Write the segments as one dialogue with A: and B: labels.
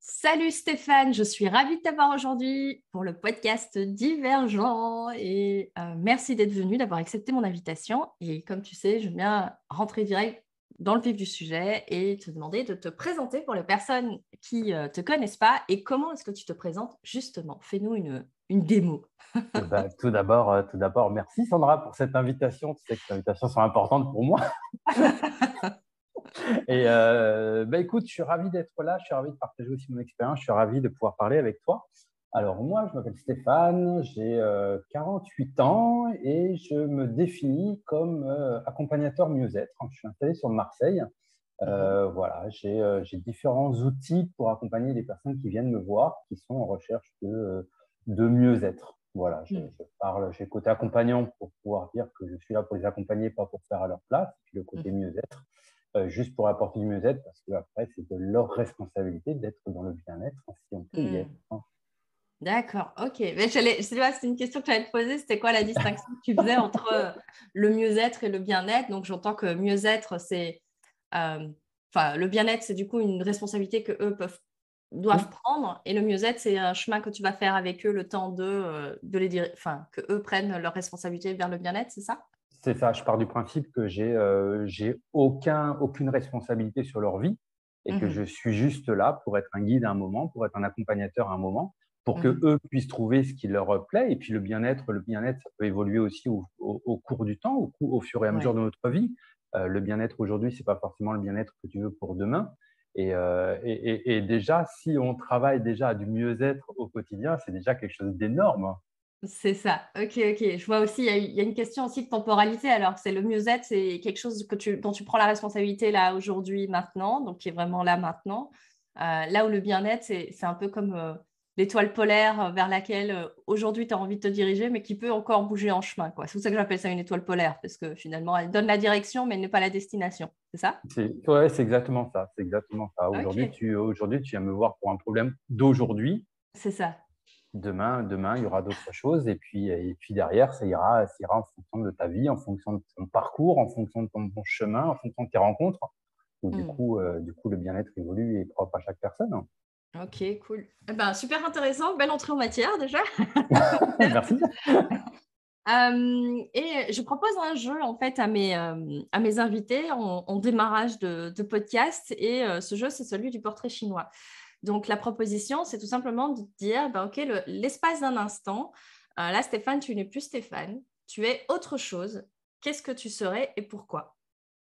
A: Salut Stéphane, je suis ravie de t'avoir aujourd'hui pour le podcast Divergent et merci d'être venu, d'avoir accepté mon invitation. Et comme tu sais, je viens rentrer direct dans le vif du sujet et te demander de te présenter pour les personnes qui ne te connaissent pas. Et comment est-ce que tu te présentes justement? Fais-nous une démo.
B: Tout d'abord, merci Sandra pour cette invitation. Tu sais que ces invitations sont importantes pour moi. Écoute, je suis ravi d'être là, je suis ravi de partager aussi mon expérience, je suis ravi de pouvoir parler avec toi. Alors moi, je m'appelle Stéphane, j'ai 48 ans et je me définis comme accompagnateur mieux-être. Je suis installé sur Marseille. Voilà, j'ai différents outils pour accompagner les personnes qui viennent me voir, qui sont en recherche de mieux-être. Voilà, j'ai le côté accompagnant pour pouvoir dire que je suis là pour les accompagner, pas pour faire à leur place, et puis le côté mieux-être, juste pour apporter du mieux-être, parce que après, c'est de leur responsabilité d'être dans le bien-être, si on peut y être.
A: D'accord, ok. Mais c'est une question que j'allais te poser. C'était quoi la distinction que tu faisais entre le mieux-être et le bien-être? Donc, j'entends que mieux-être, le bien-être, c'est du coup une responsabilité que eux doivent prendre, et le mieux-être, c'est un chemin que tu vas faire avec eux, le temps de les dire, que eux prennent leur responsabilité vers le bien-être, c'est ça?
B: C'est ça, je pars du principe que j'ai aucune responsabilité sur leur vie et que je suis juste là pour être un guide à un moment, pour être un accompagnateur à un moment, pour que eux puissent trouver ce qui leur plaît. Et puis le bien-être, ça peut évoluer aussi au cours du temps, au fur et à mesure
A: Ouais.
B: de notre vie. Le bien-être aujourd'hui, c'est pas forcément le bien-être que tu veux pour demain. Et déjà, si on travaille déjà à du mieux-être au quotidien, c'est déjà quelque chose d'énorme.
A: C'est ça. Ok, ok. Je vois aussi, il y a une question aussi de temporalité. Alors, c'est le mieux-être, c'est quelque chose dont tu prends la responsabilité là, aujourd'hui, maintenant, donc qui est vraiment là, maintenant. Là où le bien-être, c'est un peu comme l'étoile polaire vers laquelle aujourd'hui tu as envie de te diriger, mais qui peut encore bouger en chemin, quoi. C'est pour ça que j'appelle ça une étoile polaire, parce que finalement, elle donne la direction, mais elle n'est pas la destination. C'est ça?
B: Ouais, c'est exactement ça. C'est exactement ça.
A: Ok,
B: Aujourd'hui, tu viens me voir pour un problème d'aujourd'hui.
A: c'est ça.
B: Demain, il y aura d'autres choses. Et puis derrière, ça ira en fonction de ta vie, en fonction de ton parcours, en fonction de ton chemin, en fonction de tes rencontres. Où
A: Hmm.
B: du coup, le bien-être évolue et est propre à chaque personne.
A: Ok, cool. Eh ben, super intéressant. Belle entrée en matière déjà.
B: Merci.
A: Et je propose un jeu en fait à mes invités en démarrage de podcast, et ce jeu, c'est celui du portrait chinois. Donc la proposition, c'est tout simplement de dire, ben, ok, l'espace d'un instant, là Stéphane, tu n'es plus Stéphane, tu es autre chose. Qu'est-ce que tu serais et pourquoi?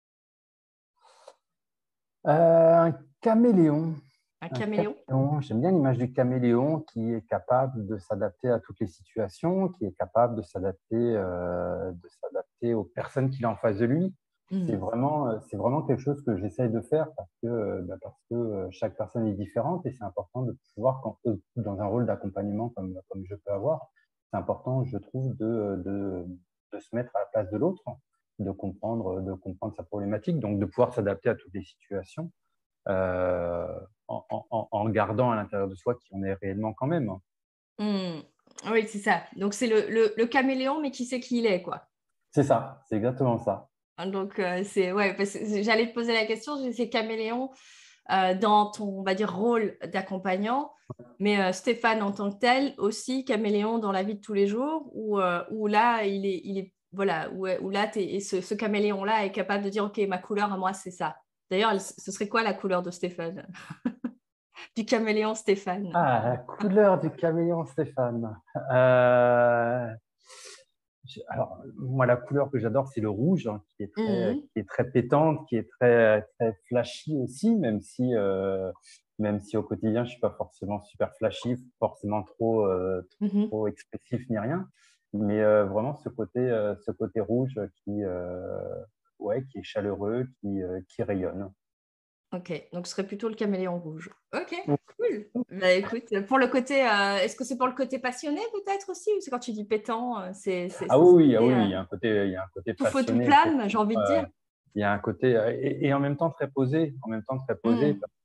B: Un caméléon.
A: Un
B: Un
A: caméléon?
B: caméléon. J'aime bien l'image du caméléon qui est capable de s'adapter à toutes les situations, qui est capable de s'adapter aux personnes qu'il a en face de lui.
A: Hmm.
B: C'est vraiment quelque chose que j'essaye de faire parce que chaque personne est différente et c'est important de pouvoir, dans un rôle d'accompagnement comme je peux avoir, c'est important, je trouve, de se mettre à la place de l'autre, de comprendre sa problématique, donc de pouvoir s'adapter à toutes les situations euh, en gardant à l'intérieur de soi qui on est réellement quand même.
A: Hmm. Oui, c'est ça. Donc c'est le caméléon, mais qui sait qui il est, quoi.
B: C'est ça, c'est exactement ça.
A: Donc, c'est ouais, parce que j'allais te poser la question, c'est caméléon dans ton, on va dire, rôle d'accompagnant, mais Stéphane en tant que tel aussi caméléon dans la vie de tous les jours, où là, voilà, où là, et ce caméléon-là est capable de dire, OK, ma couleur à moi, c'est ça. D'ailleurs, ce serait quoi la couleur de Stéphane? Du caméléon Stéphane?
B: Ah, la couleur du caméléon Stéphane. Euh, alors, moi, la couleur que j'adore, c'est le rouge, hein,
A: Mhm.
B: qui est très pétante, qui est très, très flashy aussi, même si au quotidien, je suis pas forcément super flashy, forcément
A: Mhm.
B: trop expressif ni rien. Mais vraiment, ce côté rouge ouais, qui est chaleureux, qui rayonne.
A: Ok, donc ce serait plutôt le caméléon rouge. Ok, cool. Bah écoute, pour le côté, est-ce que c'est pour le côté passionné peut-être aussi, ou c'est quand tu dis pétant,
B: Ah
A: c'est ce
B: oui, oui, ah
A: côté
B: oui, il y a un côté
A: tout feu tout
B: passionné,
A: flamme, j'ai envie de dire.
B: il y a un côté et en même temps très posé,
A: Hmm.
B: parce que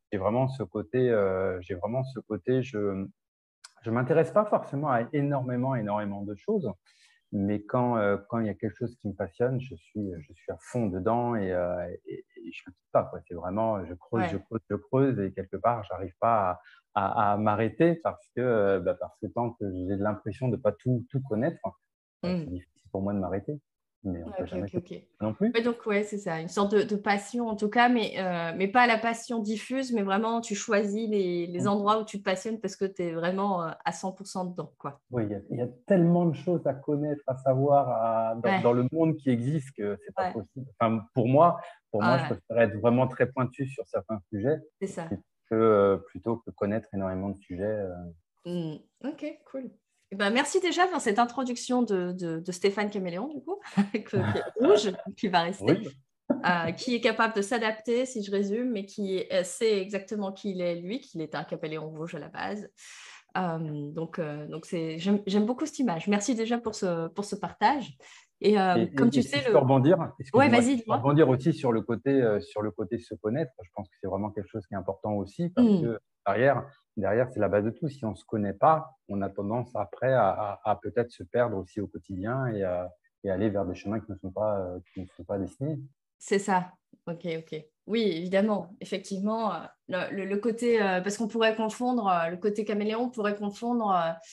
B: j'ai vraiment ce côté, je m'intéresse pas forcément à énormément de choses, Mais quand il y a quelque chose qui me passionne, je suis à fond dedans et je ne quitte pas, quoi. C'est vraiment, je creuse, je
A: Ouais.
B: creuse, je creuse et quelque part, je n'arrive pas à m'arrêter parce que tant que j'ai l'impression de ne pas tout connaître, c'est
A: Mm.
B: difficile pour moi de m'arrêter. Mais on ne peut
A: Ok,
B: jamais
A: ok,
B: tout
A: ok.
B: non plus.
A: Ouais, donc, ouais, c'est ça, une sorte de passion en tout cas, mais pas la passion diffuse, mais vraiment tu choisis les endroits où tu te passionnes parce que tu es vraiment à 100% dedans, quoi.
B: Oui, il y a tellement de choses à connaître, à savoir dans
A: Ouais,
B: le monde qui existe que c'est pas
A: ouais,
B: possible. Enfin, pour moi, je
A: ouais,
B: préfère être vraiment très pointu sur certains sujets
A: c'est ça.
B: plutôt que connaître énormément de sujets.
A: Mm. Ok, cool. Eh ben, merci déjà pour cette introduction de Stéphane Caméléon, du coup, qui est rouge, qui va rester,
B: Oui,
A: qui est capable de s'adapter, si je résume, mais qui sait exactement qui il est, lui, qu'il est un caméléon rouge à la base. Donc j'aime beaucoup cette image. Merci déjà pour ce partage. Et comme tu
B: et si
A: sais,
B: je peux rebondir,
A: Ouais,
B: excuse-moi, si
A: vas-y,
B: je peux
A: dis-moi.
B: rebondir aussi sur le côté se connaître, je pense que c'est vraiment quelque chose qui est important aussi parce
A: Mm.
B: que derrière, c'est la base de tout. Si on ne se connaît pas, on a tendance après à peut-être se perdre aussi au quotidien et aller vers des chemins qui ne sont pas destinés.
A: C'est ça. Ok, ok. Oui, évidemment, effectivement, le côté, parce qu'on pourrait confondre, le côté caméléon, on pourrait confondre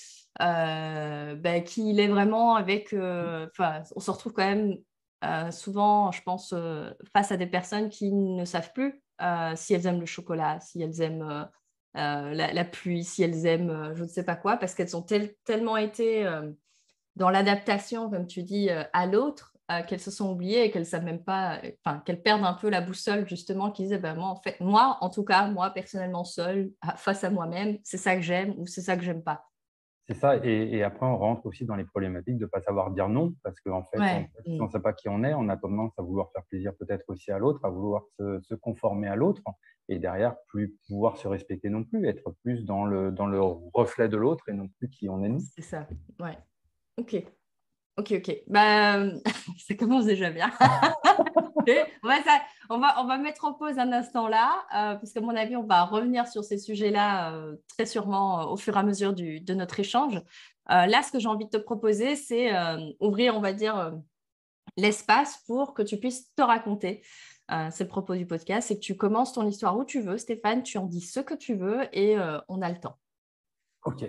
A: qui il est vraiment avec, enfin, on se retrouve quand même souvent, je pense, face à des personnes qui ne savent plus si elles aiment le chocolat, si elles aiment la pluie, si elles aiment je ne sais pas quoi, parce qu'elles ont tellement été dans l'adaptation, comme tu dis, à l'autre, qu'elles se sont oubliées et qu'elles savent même pas, enfin, qu'elles perdent un peu la boussole, justement, qui disaient, ben, moi, en fait, moi, en tout cas, moi, personnellement, seule, face à moi-même, c'est ça que j'aime ou c'est ça que j'aime pas.
B: C'est ça, et après, on rentre aussi dans les problématiques de ne pas savoir dire non, parce qu'en fait,
A: Ouais.
B: si on ne sait pas qui on a tendance à vouloir faire plaisir peut-être aussi à l'autre, à vouloir se conformer à l'autre, et derrière, plus pouvoir se respecter non plus, être plus dans le reflet de l'autre et non plus qui on est nous.
A: C'est ça. Ouais. Ok. Ok, ok. Bah, ça commence déjà bien. Et on va mettre en pause un instant là, parce qu'à mon avis, on va revenir sur ces sujets-là très sûrement au fur et à mesure de notre échange. Là, ce que j'ai envie de te proposer, c'est ouvrir, on va dire, l'espace pour que tu puisses te raconter. C'est le propos du podcast, c'est que tu commences ton histoire où tu veux, Stéphane, tu en dis ce que tu veux et on a le temps.
B: Ok.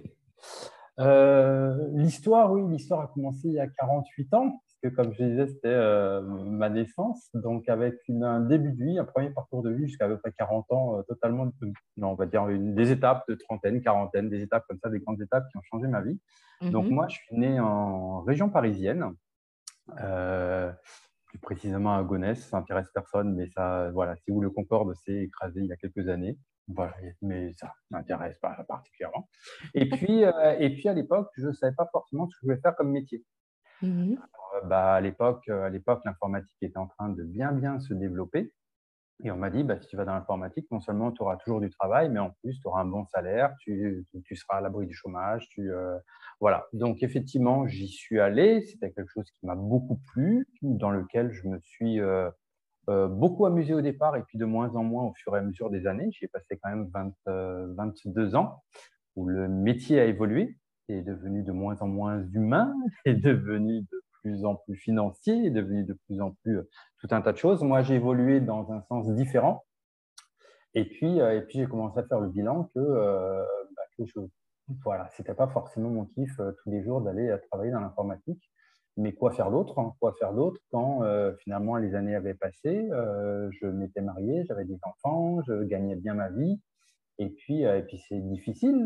B: L'histoire a commencé il y a 48 ans, puisque comme je disais, c'était ma naissance, donc avec un début de vie, un premier parcours de vie jusqu'à peu près 40 ans, totalement, non, on va dire des étapes de trentaine, quarantaine, des étapes comme ça, des grandes étapes qui ont changé ma vie. Donc
A: Mhm.
B: moi, je suis né en région parisienne, euh, plus précisément à Gonesse, ça n'intéresse personne, mais ça, voilà, c'est où le Concorde s'est écrasé il y a quelques années. Voilà, mais ça ne m'intéresse pas particulièrement. Et puis à l'époque, je ne savais pas forcément ce que je voulais faire comme métier.
A: Mhm.
B: À l'époque, l'informatique était en train de bien se développer. Et on m'a dit, bah, si tu vas dans l'informatique, non seulement tu auras toujours du travail, mais en plus, tu auras un bon salaire, tu seras à l'abri du chômage. Voilà. Donc, effectivement, j'y suis allé. C'était quelque chose qui m'a beaucoup plu, dans lequel je me suis beaucoup amusé au départ et puis de moins en moins au fur et à mesure des années. J'y ai passé quand même 22 ans où le métier a évolué, est devenu de moins en moins humain, est devenu de plus en plus financier, est devenu de plus en plus tout un tas de choses. Moi, j'ai évolué dans un sens différent. Et puis j'ai commencé à faire le bilan que voilà, c'était pas forcément mon kiff tous les jours d'aller travailler dans l'informatique. Mais quoi faire d'autre, hein? Quoi faire d'autre quand finalement les années avaient passé, je m'étais marié, j'avais des enfants, je gagnais bien ma vie. Et puis c'est difficile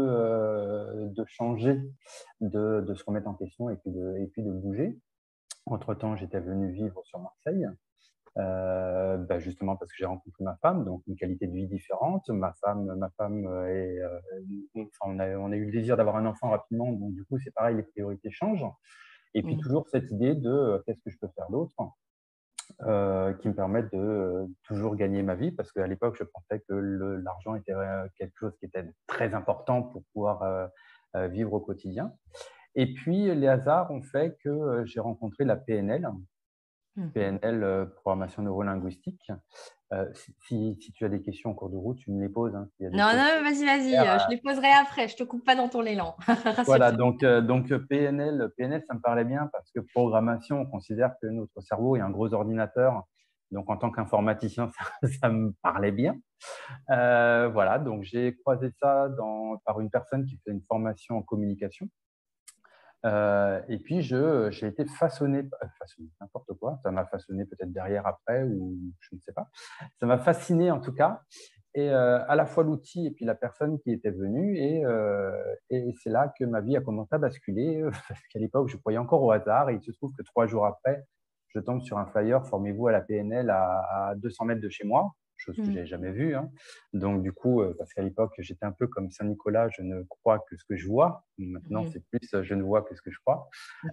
B: de changer, de se remettre en question et puis de bouger. Entre-temps, j'étais venu vivre sur Marseille, justement parce que j'ai rencontré ma femme, donc une qualité de vie différente. Ma femme enfin, on a eu le désir d'avoir un enfant rapidement, donc du coup, c'est pareil, les priorités changent. Et puis
A: Mhm.
B: toujours cette idée de qu'est-ce que je peux faire d'autre qui me permettent de toujours gagner ma vie, parce qu'à l'époque, je pensais que l'argent était quelque chose qui était très important pour pouvoir vivre au quotidien. Et puis, les hasards ont fait que j'ai rencontré la PNL,
A: Mhm.
B: PNL, programmation neurolinguistique. Si tu as des questions en cours de route, tu me les poses. Hein, s'il y a des
A: Non,
B: choses
A: non, vas-y,
B: à
A: vas-y,
B: faire.
A: je les poserai après, je te coupe pas dans ton élan,
B: Voilà,
A: rassure-toi.
B: donc PNL, ça me parlait bien parce que programmation, on considère que notre cerveau est un gros ordinateur. Donc, en tant qu'informaticien, ça me parlait bien. Voilà, donc j'ai croisé ça par une personne qui fait une formation en communication. Et puis, j'ai été façonné, n'importe quoi. Ça m'a façonné peut-être derrière, après, ou je ne sais pas. Ça m'a fasciné en tout cas. Et à la fois l'outil et puis la personne qui était venue. Et c'est là que ma vie a commencé à basculer. Parce qu'à l'époque, je croyais encore au hasard. Et il se trouve que 3 jours après, je tombe sur un flyer, formez-vous à la PNL à 200 mètres de chez moi, chose que je n'avais jamais vue. Hein. Donc, du coup, parce qu'à l'époque, j'étais un peu comme Saint-Nicolas, je ne crois que ce que je vois. Maintenant, c'est plus je ne vois que ce que je crois.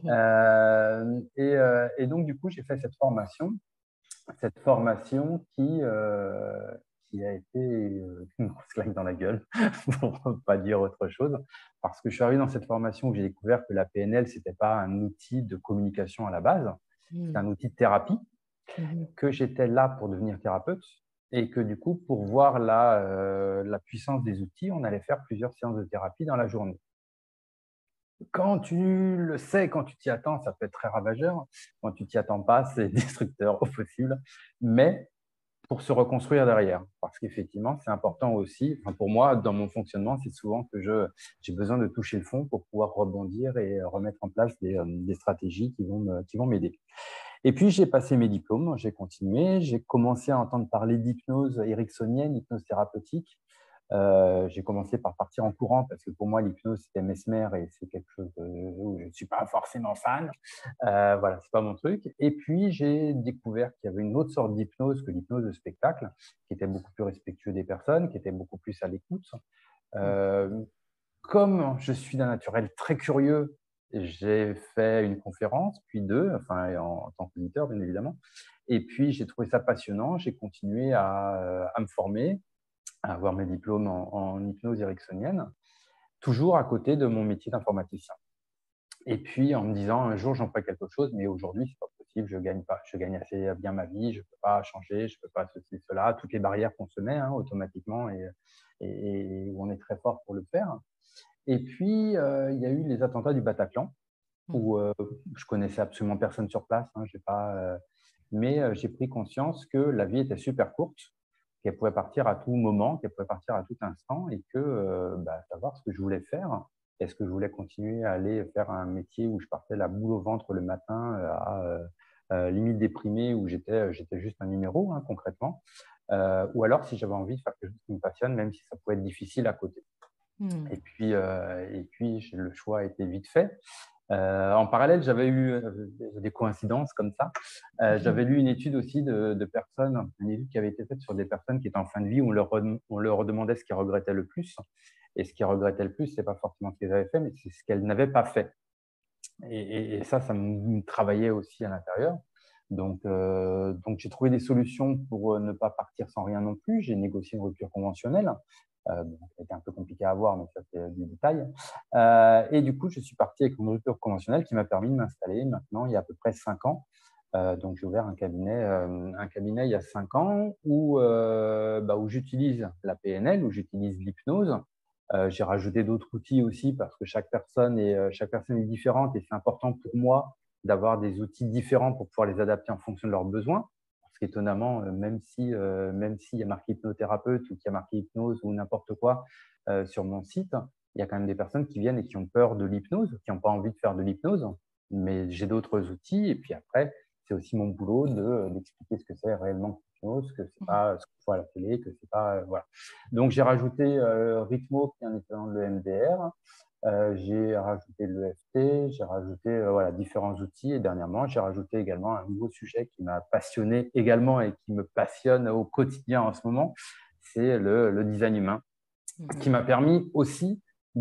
B: Et donc, du coup, j'ai fait cette formation qui a été une grosse claque dans la gueule, pour ne pas dire autre chose, parce que je suis arrivé dans cette formation où j'ai découvert que la PNL, ce n'était pas un outil de communication à la base, c'est un outil de thérapie, que j'étais là pour devenir thérapeute, et que du coup, pour voir la puissance des outils, on allait faire plusieurs séances de thérapie dans la journée. Quand tu le sais, quand tu t'y attends, ça peut être très ravageur. Quand tu t'y attends pas, c'est destructeur au possible. Mais pour se reconstruire derrière, parce qu'effectivement, c'est important aussi. Enfin, pour moi, dans mon fonctionnement, c'est souvent que j'ai besoin de toucher le fond pour pouvoir rebondir et remettre en place des stratégies qui vont m'aider. Et puis, j'ai passé mes diplômes, j'ai continué, j'ai commencé à entendre parler d'hypnose ericksonienne, hypnose thérapeutique. J'ai commencé par partir en courant parce que pour moi, l'hypnose, c'était mesmer et c'est quelque chose où je ne suis pas forcément fan. Voilà, c'est pas mon truc. Et puis, j'ai découvert qu'il y avait une autre sorte d'hypnose que l'hypnose de spectacle, qui était beaucoup plus respectueux des personnes, qui était beaucoup plus à l'écoute. Euh, Comme je suis d'un naturel très curieux, j'ai fait une conférence, puis deux, enfin en tant qu'auditeur, bien évidemment. Et puis, j'ai trouvé ça passionnant. J'ai continué à me former, à avoir mes diplômes en hypnose ericksonienne, toujours à côté de mon métier d'informaticien. Et puis en me disant un jour j'en ferai quelque chose, mais aujourd'hui c'est pas possible, je gagne assez bien ma vie, je peux pas changer, je peux pas ceci, cela, toutes les barrières qu'on se met automatiquement et où on est très fort pour le faire. Et puis il y a eu les attentats du Bataclan où je connaissais absolument personne sur place, hein, mais j'ai pris conscience que la vie était super courte, qu'elle pouvait partir à tout moment, qu'elle pouvait partir à tout instant et que savoir ce que je voulais faire. Est-ce que je voulais continuer à aller faire un métier où je partais la boule au ventre le matin limite déprimé, où j'étais juste un numéro, hein, concrètement, ou alors si j'avais envie de faire quelque chose qui me passionne, même si ça pouvait être difficile à côté. Et puis le choix a été vite fait. En parallèle, j'avais eu des coïncidences comme ça. J'avais lu une étude aussi de personnes, une étude qui avait été faite sur des personnes qui étaient en fin de vie où on leur demandait ce qu'ils regrettaient le plus. Et ce qu'ils regrettaient le plus, ce n'est pas forcément ce qu'elles avaient fait, mais c'est ce qu'elles n'avaient pas fait. Et ça me travaillait aussi à l'intérieur. Donc j'ai trouvé des solutions pour ne pas partir sans rien non plus. J'ai négocié une rupture conventionnelle. Bon, ça a été un peu compliqué à avoir, mais ça c'est du détail. Et du coup, je suis parti avec une rupture conventionnelle qui m'a permis de m'installer maintenant il y a à peu près 5 ans. Donc j'ai ouvert un cabinet il y a 5 ans où j'utilise la PNL, où j'utilise l'hypnose. J'ai rajouté d'autres outils aussi parce que chaque personne est différente et c'est important pour moi d'avoir des outils différents pour pouvoir les adapter en fonction de leurs besoins. Parce qu'étonnamment, même s'il y a marqué hypnothérapeute ou qu'il y a marqué hypnose ou n'importe quoi sur mon site, il y a quand même des personnes qui viennent et qui ont peur de l'hypnose, qui n'ont pas envie de faire de l'hypnose. Mais j'ai d'autres outils. Et puis après, c'est aussi mon boulot d'expliquer ce que c'est réellement l'hypnose, que c'est pas ce qu'on voit à la télé, que c'est pas voilà. Donc j'ai rajouté Rhythmo, qui est un équivalent de l'EMDR. J'ai rajouté l'EFT, j'ai rajouté différents outils et dernièrement, j'ai rajouté également un nouveau sujet qui m'a passionné également et qui me passionne au quotidien en ce moment, c'est le design humain, qui m'a permis aussi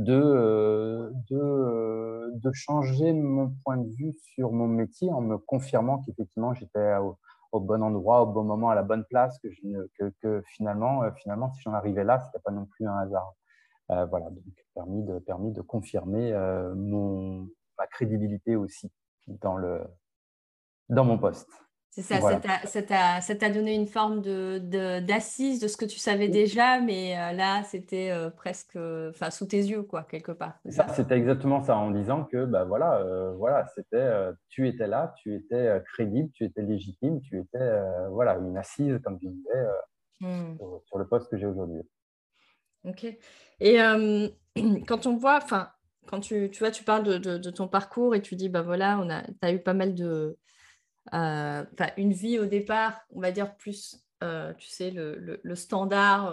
B: de changer mon point de vue sur mon métier en me confirmant qu'effectivement, j'étais au bon endroit, au bon moment, à la bonne place, que finalement, si j'en arrivais là, ce n'était pas non plus un hasard. Voilà, donc permis de confirmer ma crédibilité aussi dans mon poste.
A: C'est ça,
B: Voilà.
A: ça t'a donné une forme d'assise de ce que tu savais déjà, mais là, c'était presque sous tes yeux, quoi, quelque part. C'est
B: Ça,
A: ça.
B: c'était exactement ça, en disant que bah, voilà, voilà, c'était, tu étais là, tu étais crédible, tu étais légitime, tu étais voilà, une assise, comme tu disais,
A: Hmm.
B: sur le poste que j'ai aujourd'hui.
A: Ok. Et quand on voit, quand tu vois, tu parles de ton parcours et tu dis, bah voilà, tu as eu pas mal une vie au départ, on va dire plus, tu sais, le standard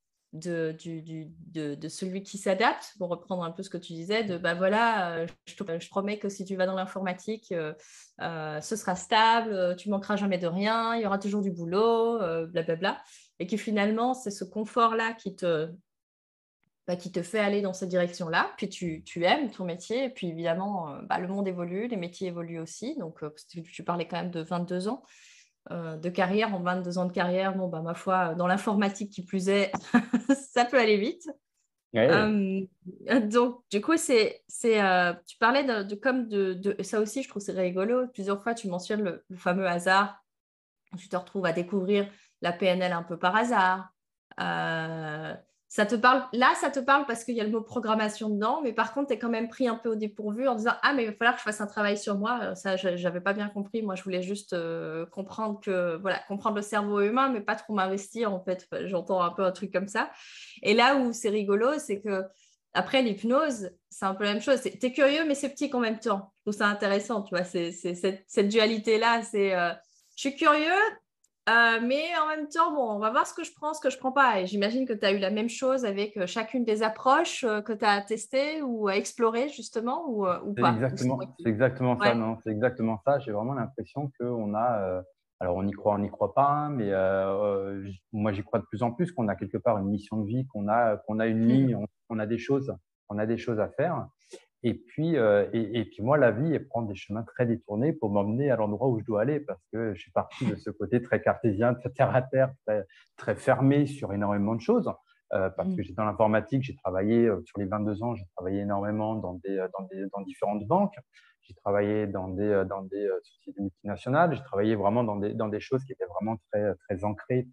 A: de celui qui s'adapte, pour reprendre un peu ce que tu disais, de bah voilà, je promets que si tu vas dans l'informatique, ce sera stable, tu manqueras jamais de rien, il y aura toujours du boulot, blablabla. Et que finalement, c'est ce confort-là qui te fait aller dans cette direction-là. Puis tu aimes ton métier. Et puis évidemment, le monde évolue, les métiers évoluent aussi. Donc, parce que tu parlais quand même de 22 ans de carrière. En 22 ans de carrière, bon, ma foi, dans l'informatique qui plus est, ça peut aller vite.
B: Ouais.
A: Donc, du coup, tu parlais de ça aussi, je trouve c'est rigolo. Plusieurs fois, tu mentionnes le fameux hasard. Tu te retrouves à découvrir la PNL un peu par hasard. Euh, Ça te parle, là, ça te parle parce qu'il y a le mot programmation dedans, mais par contre, tu es quand même pris un peu au dépourvu en disant ah, mais il va falloir que je fasse un travail sur moi. Ça, je n'avais pas bien compris. Moi, je voulais juste comprendre comprendre le cerveau humain, mais pas trop m'investir en fait. J'entends un peu un truc comme ça. Et là où c'est rigolo, c'est que après l'hypnose, c'est un peu la même chose. Tu es curieux, mais sceptique en même temps. Je trouve ça intéressant, tu vois. C'est cette dualité-là. Je suis curieux, mais en même temps, bon, on va voir ce que je prends pas. Et j'imagine que tu as eu la même chose avec chacune des approches que tu as testées ou explorées justement ou pas. Ou c'est moi
B: C'est
A: qui...
B: exactement ça,
A: Ouais.
B: non, c'est exactement ça. J'ai vraiment l'impression qu'on a, alors on n'y croit pas, hein, mais moi j'y crois de plus en plus qu'on a quelque part une mission de vie, qu'on a une
A: Hmm.
B: ligne, on a des choses à faire. Et puis moi, la vie, elle prend des chemins très détournés pour m'emmener à l'endroit où je dois aller parce que je suis parti de ce côté très cartésien, très terre à terre, très fermé sur énormément de choses. Parce
A: Hmm.
B: que j'étais dans l'informatique, j'ai travaillé sur les 22 ans, j'ai travaillé énormément dans différentes banques. J'ai travaillé dans des sociétés multinationales. J'ai travaillé vraiment dans des choses qui étaient vraiment très ancrées,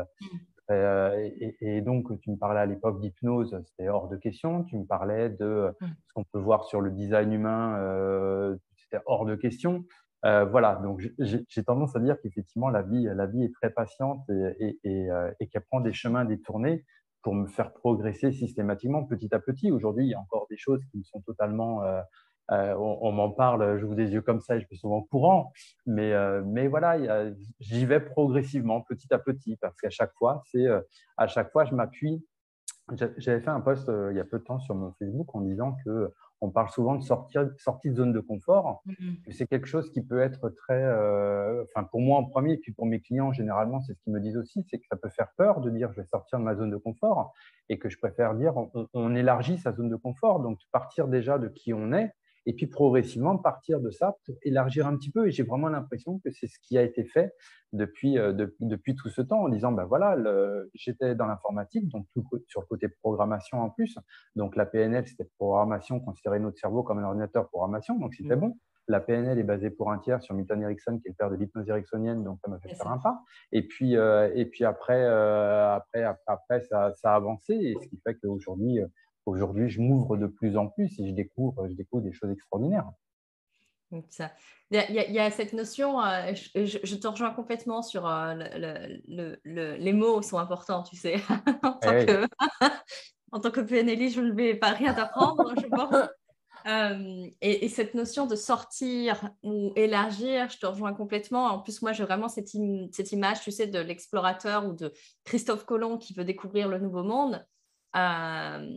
B: et donc, tu me parlais à l'époque d'hypnose, c'était hors de question. Tu me parlais de
A: Hmm.
B: ce qu'on peut voir sur le design humain, c'était hors de question. Voilà, donc j'ai tendance à dire qu'effectivement, la vie est très patiente et qu'elle prend des chemins détournés pour me faire progresser systématiquement, petit à petit. Aujourd'hui, il y a encore des choses qui me sont totalement… on m'en parle, j'ouvre des yeux comme ça et je suis souvent courant. Mais voilà, j'y vais progressivement, petit à petit, parce qu'à chaque fois, à chaque fois, je m'appuie. J'avais fait un post il y a peu de temps sur mon Facebook en disant que on parle souvent de sortie de zone de confort.
A: Hmm.
B: C'est quelque chose qui peut être très, enfin pour moi en premier, et puis pour mes clients généralement, c'est ce qu'ils me disent aussi, c'est que ça peut faire peur de dire je vais sortir de ma zone de confort et que je préfère dire on élargit sa zone de confort, donc partir déjà de qui on est et puis progressivement partir de ça pour élargir un petit peu. Et j'ai vraiment l'impression que c'est ce qui a été fait depuis tout ce temps en disant, ben voilà, j'étais dans l'informatique, donc tout sur le côté programmation en plus. Donc la PNL, c'était programmation, considérer notre cerveau comme un ordinateur programmation, donc c'était
A: Hmm.
B: bon. La PNL est basée pour un tiers sur Milton Erickson, qui est le père de l'hypnose ericksonienne, donc ça m'a fait
A: C'est
B: faire
A: ça.
B: un pas. Et puis après ça a avancé, et ce qui fait qu'aujourd'hui, aujourd'hui, je m'ouvre de plus en plus et je découvre des choses extraordinaires.
A: Donc, ça. Il y a cette notion, je te rejoins complètement sur les mots sont importants, tu sais. en tant
B: Eh
A: que, en tant que PNL, je ne vais pas rien t'apprendre, je pense. Et cette notion de sortir ou élargir, je te rejoins complètement. En plus, moi, j'ai vraiment cette image, tu sais, de l'explorateur ou de Christophe Colomb qui veut découvrir le nouveau monde. Euh,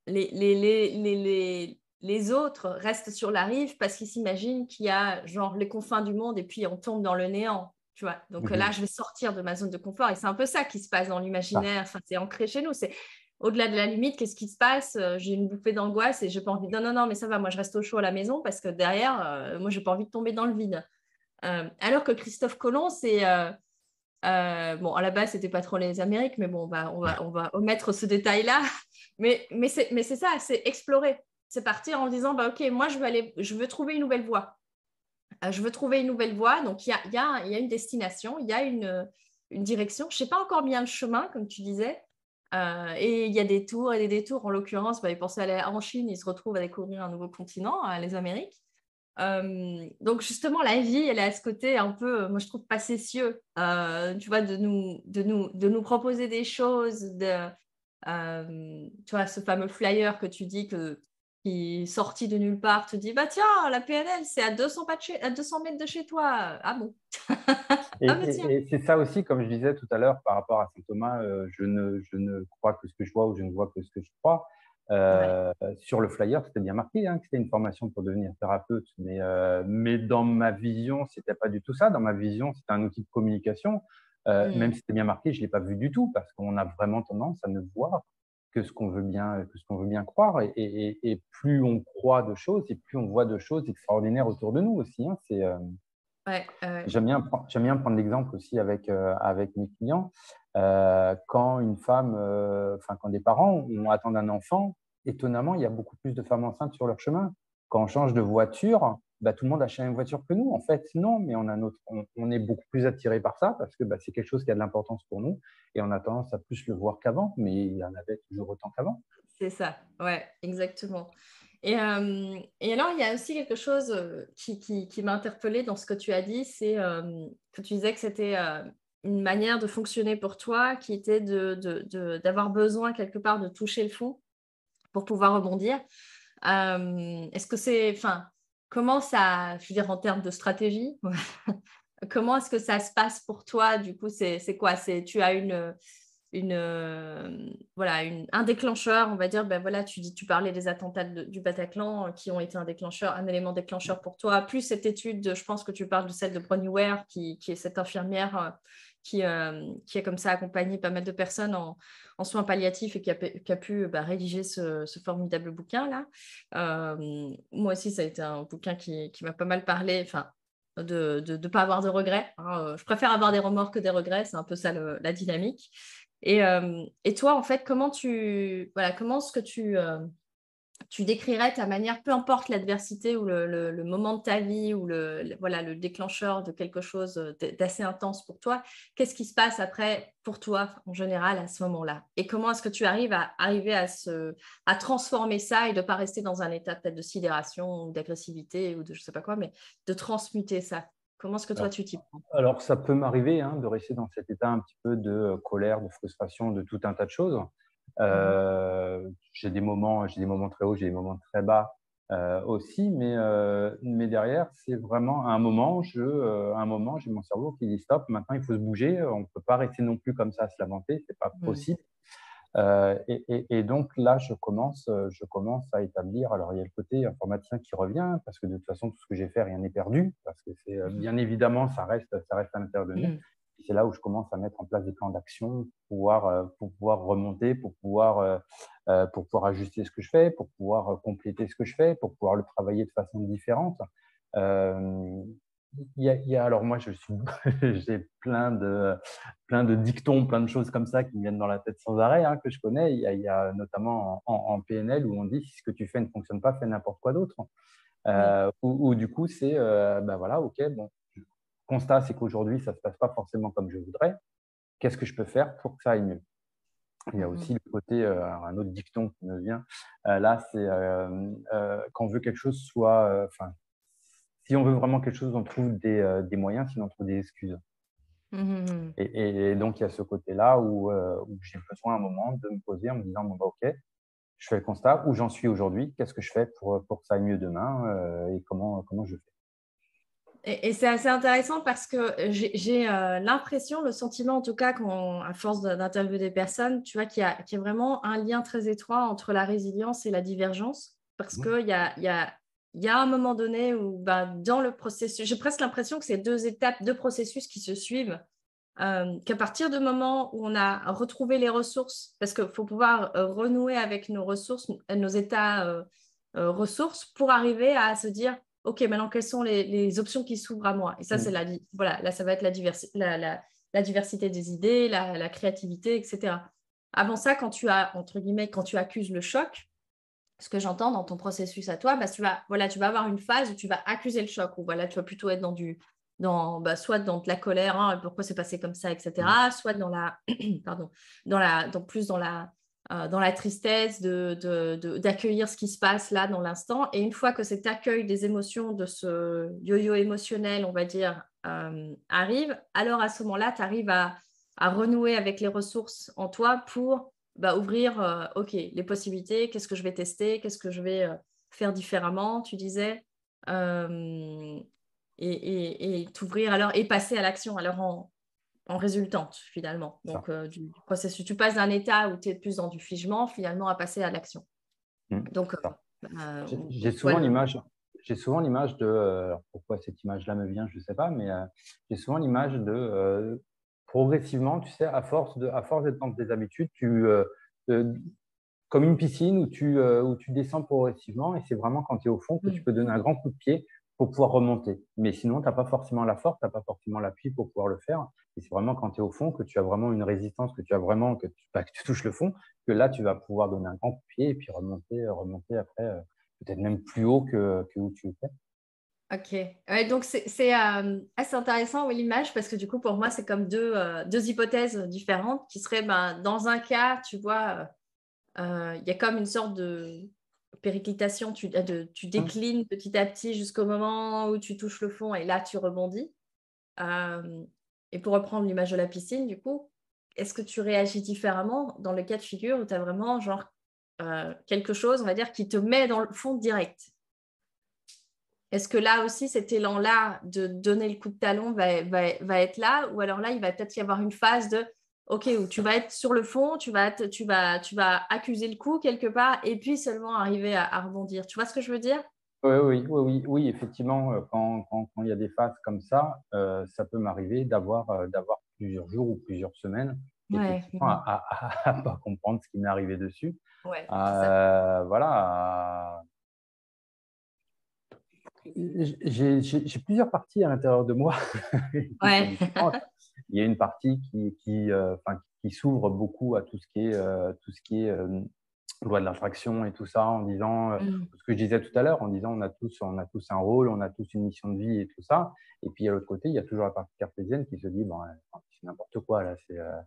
A: les autres restent sur la rive parce qu'ils s'imaginent qu'il y a genre les confins du monde et puis on tombe dans le néant. Tu vois. Donc là,
B: oui.
A: je vais sortir de ma zone de confort et c'est un peu ça qui se passe dans
B: Ça.
A: l'imaginaire. Enfin, c'est ancré chez nous. C'est au-delà de la limite, qu'est-ce qui se passe? J'ai une bouffée d'angoisse et j'ai pas envie. Non, non, non, mais ça va, moi je reste au chaud à la maison parce que derrière, moi j'ai pas envie de tomber dans le vide. Alors que Christophe Colomb, bon, à la base, c'était pas trop les Amériques, mais bon, on va omettre ce détail-là. Mais c'est ça, c'est explorer. C'est partir en disant, bah, ok, moi je veux trouver une nouvelle voie. Je veux trouver une nouvelle voie. Donc, il y a une destination, il y a une direction. Je ne sais pas encore bien le chemin, comme tu disais. Et il y a des tours et des détours. En l'occurrence, il pensait aller en Chine, il se retrouve à découvrir un nouveau continent, les Amériques. Donc, justement, la vie, elle est à ce côté un peu, moi, je trouve, facétieux, tu vois, de nous proposer des choses, tu vois, ce fameux flyer que tu dis qui, sorti de nulle part, te dit, bah tiens, la PNL, c'est à 200, à 200 mètres de chez toi. Ah bon?
B: Et,
A: Ah mais tiens.
B: et c'est ça aussi, comme je disais tout à l'heure par rapport à Saint Thomas, je ne crois que ce que je vois ou je ne vois que ce que je crois.
A: Ouais.
B: Sur le flyer, c'était bien marqué hein, que c'était une formation pour devenir thérapeute, mais dans ma vision, c'était pas du tout ça. Dans ma vision, c'était un outil de communication. Même si c'était bien marqué, je l'ai pas vu du tout parce qu'on a vraiment tendance à ne voir que ce qu'on veut bien croire. Et plus on croit de choses, et plus on voit de choses extraordinaires autour de nous aussi. Hein.
A: Ouais,
B: J'aime bien prendre l'exemple aussi avec mes clients. Quand une femme, quand des parents attendent un enfant, étonnamment, il y a beaucoup plus de femmes enceintes sur leur chemin. Quand on change de voiture, bah, tout le monde achète une voiture que nous. En fait, non, mais on est beaucoup plus attiré par ça parce que bah, c'est quelque chose qui a de l'importance pour nous et on a tendance à plus le voir qu'avant, mais il y en avait toujours autant qu'avant.
A: c'est ça. Ouais, exactement. Et alors, il y a aussi quelque chose qui m'a interpellée dans ce que tu as dit, c'est que tu disais que c'était une manière de fonctionner pour toi qui était d'avoir besoin quelque part de toucher le fond pour pouvoir rebondir. Est-ce que c'est, enfin, comment ça, je veux dire, en termes de stratégie, comment est-ce que ça se passe pour toi? Du coup, c'est quoi? Tu as voilà, un déclencheur, on va dire, ben voilà, tu parlais des attentats du Bataclan qui ont été un déclencheur, un élément déclencheur pour toi, plus cette étude, je pense que tu parles de celle de Bronnie Ware, qui est cette infirmière qui a comme ça accompagné pas mal de personnes en soins palliatifs et qui a pu rédiger ce formidable bouquin-là. Moi aussi, ça a été un bouquin qui m'a pas mal parlé, enfin, de ne pas avoir de regrets. Hein. Je préfère avoir des remords que des regrets, c'est un peu ça la dynamique. Et toi, en fait, comment est-ce que tu décrirais ta manière, peu importe l'adversité ou le moment de ta vie ou voilà, le déclencheur de quelque chose d'assez intense pour toi, qu'est-ce qui se passe après pour toi en général à ce moment-là? Et comment est-ce que tu arrives à transformer ça et de ne pas rester dans un état peut-être de sidération ou d'agressivité ou de je ne sais pas quoi, mais de transmuter ça? Comment est-ce que toi,
B: Alors,
A: tu t'y prends?
B: alors, ça peut m'arriver hein, de rester dans cet état un petit peu de colère, de frustration, de tout un tas de choses.
A: Mhm.
B: J'ai des moments très hauts, j'ai des moments très bas aussi, mais derrière, c'est vraiment un moment, j'ai mon cerveau qui dit stop, maintenant il faut se bouger, on ne peut pas rester non plus comme ça à se lamenter, c'est pas
A: Mhm.
B: possible. Et donc là, je commence à établir. Alors, il y a le côté informaticien qui revient, parce que de toute façon, tout ce que j'ai fait, rien n'est perdu, parce que c'est bien évidemment, ça reste à l'intérieur de nous.
A: Mhm.
B: Et c'est là où je commence à mettre en place des plans d'action pour pouvoir remonter, pour pouvoir ajuster ce que je fais, pour pouvoir compléter ce que je fais, pour pouvoir le travailler de façon différente. Euh, alors moi, j'ai plein de dictons, plein de choses comme ça qui me viennent dans la tête sans arrêt, hein, que je connais. Il y a notamment en PNL où on dit si ce que tu fais ne fonctionne pas, fais n'importe quoi d'autre.
A: Oui.
B: Ou du coup, c'est ben voilà, ok, bon, le constat, c'est qu'aujourd'hui, ça ne se passe pas forcément comme je voudrais. Qu'est-ce que je peux faire pour que ça aille mieux? Il y a aussi
A: Mhm.
B: le côté, un autre dicton qui me vient, là, c'est quand on veut quelque chose soit, si on veut vraiment quelque chose, on trouve des moyens, sinon on trouve des excuses.
A: Mhm.
B: Et donc, il y a ce côté-là où j'ai besoin à un moment de me poser en me disant, bon, bah, OK, je fais le constat, où j'en suis aujourd'hui, qu'est-ce que je fais pour que ça aille mieux demain et comment je fais.
A: Et c'est assez intéressant parce que j'ai l'impression, le sentiment en tout cas, à force d'interviewer des personnes, tu vois, qu'il y a vraiment un lien très étroit entre la résilience et la divergence. Parce
B: Mhm.
A: qu'il y a un moment donné où dans le processus, j'ai presque l'impression que c'est deux étapes, deux processus qui se suivent. Qu'à partir du moment où on a retrouvé les ressources, parce qu'il faut pouvoir renouer avec nos ressources, nos états ressources, pour arriver à se dire, OK, maintenant, quelles sont les options qui s'ouvrent à moi? Et ça, c'est
B: Mhm.
A: voilà, là, ça va être la diversité des idées, la créativité, etc. Avant ça, quand tu as, entre guillemets, quand tu accuses le choc, ce que j'entends dans ton processus à toi, tu vas avoir une phase où tu vas accuser le choc, où tu vas plutôt être soit dans de la colère, hein, pourquoi c'est passé comme ça, etc., soit dans la, pardon, plus dans la tristesse d'accueillir ce qui se passe là dans l'instant. Et une fois que cet accueil des émotions, de ce yo-yo émotionnel, on va dire, arrive, alors à ce moment-là, tu arrives à renouer avec les ressources en toi pour ouvrir les possibilités, qu'est-ce que je vais tester, qu'est-ce que je vais faire différemment, tu disais, et t'ouvrir alors et passer à l'action alors en résultante finalement. Donc du processus, tu passes d'un état où tu es plus dans du figement finalement à passer à l'action. Donc
B: j'ai souvent l'image de alors pourquoi cette image-là me vient, je ne sais pas, mais j'ai souvent l'image de progressivement, tu sais, à force d'être dans des habitudes, comme une piscine où tu descends progressivement, et c'est vraiment quand tu es au fond que tu peux donner un grand coup de pied pour pouvoir remonter. Mais sinon, tu n'as pas forcément la force, tu n'as pas forcément l'appui pour pouvoir le faire. Et c'est vraiment quand tu es au fond que tu as vraiment une résistance, que tu touches le fond, que là, tu vas pouvoir donner un grand coup de pied et puis remonter après, peut-être même plus haut que où tu étais.
A: Ok, ouais, donc c'est assez intéressant, oui, l'image, parce que du coup, pour moi, c'est comme deux hypothèses différentes qui seraient, dans un cas, tu vois, il y a comme une sorte de périclitation, tu déclines petit à petit jusqu'au moment où tu touches le fond et là, tu rebondis. Et pour reprendre l'image de la piscine, du coup, est-ce que tu réagis différemment dans le cas de figure où tu as vraiment genre quelque chose, on va dire, qui te met dans le fond direct? Est-ce que là aussi, cet élan-là de donner le coup de talon va être là? Ou alors là, il va peut-être y avoir une phase de OK, où tu vas être sur le fond, tu vas accuser le coup quelque part et puis seulement arriver à rebondir. Tu vois ce que je veux dire?
B: Oui, effectivement, quand il y a des phases comme ça peut m'arriver d'avoir plusieurs jours ou plusieurs semaines,
A: Ouais,
B: effectivement, à pas comprendre ce qui m'est arrivé dessus.
A: ouais, c'est ça.
B: Voilà. J'ai plusieurs parties à l'intérieur de moi qui sont
A: Ouais.
B: différentes. Il y a une partie qui s'ouvre beaucoup à tout ce qui est loi de l'attraction et tout ça, en disant ce que je disais tout à l'heure, en disant on a tous un rôle, on a tous une mission de vie et tout ça. Et puis à l'autre côté, il y a toujours la partie cartésienne qui se dit bon, c'est n'importe quoi là,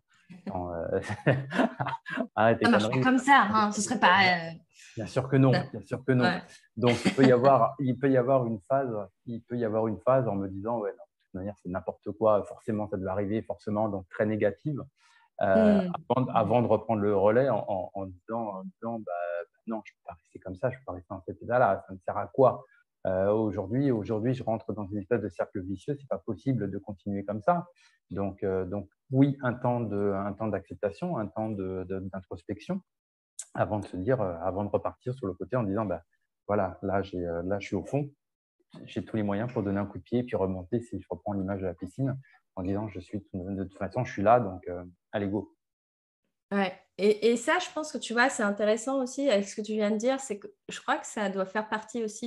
B: arrête tes
A: Ça marche pas
B: conneries.
A: comme ça, hein. Ce serait pas.
B: Bien sûr que non, bien sûr que non.
A: Ouais.
B: Donc il peut y avoir une phase en me disant ouais, non, de toute manière c'est n'importe quoi, forcément ça devait arriver, forcément, donc très négative. Avant de reprendre le relais en disant bah, non, je ne peux pas rester comme ça, je ne peux pas rester dans cet état-là, ça me sert à quoi aujourd'hui, je rentre dans une espèce de cercle vicieux, c'est pas possible de continuer comme ça. Donc oui, un temps d'acceptation, un temps d'introspection, avant de repartir sur le côté en disant bah, voilà, là je suis au fond, j'ai tous les moyens pour donner un coup de pied et puis remonter, si je reprends l'image de la piscine, en disant de toute façon je suis là, donc allez go.
A: Ouais. Et ça, je pense que tu vois, c'est intéressant aussi avec ce que tu viens de dire, c'est que je crois que ça doit faire partie aussi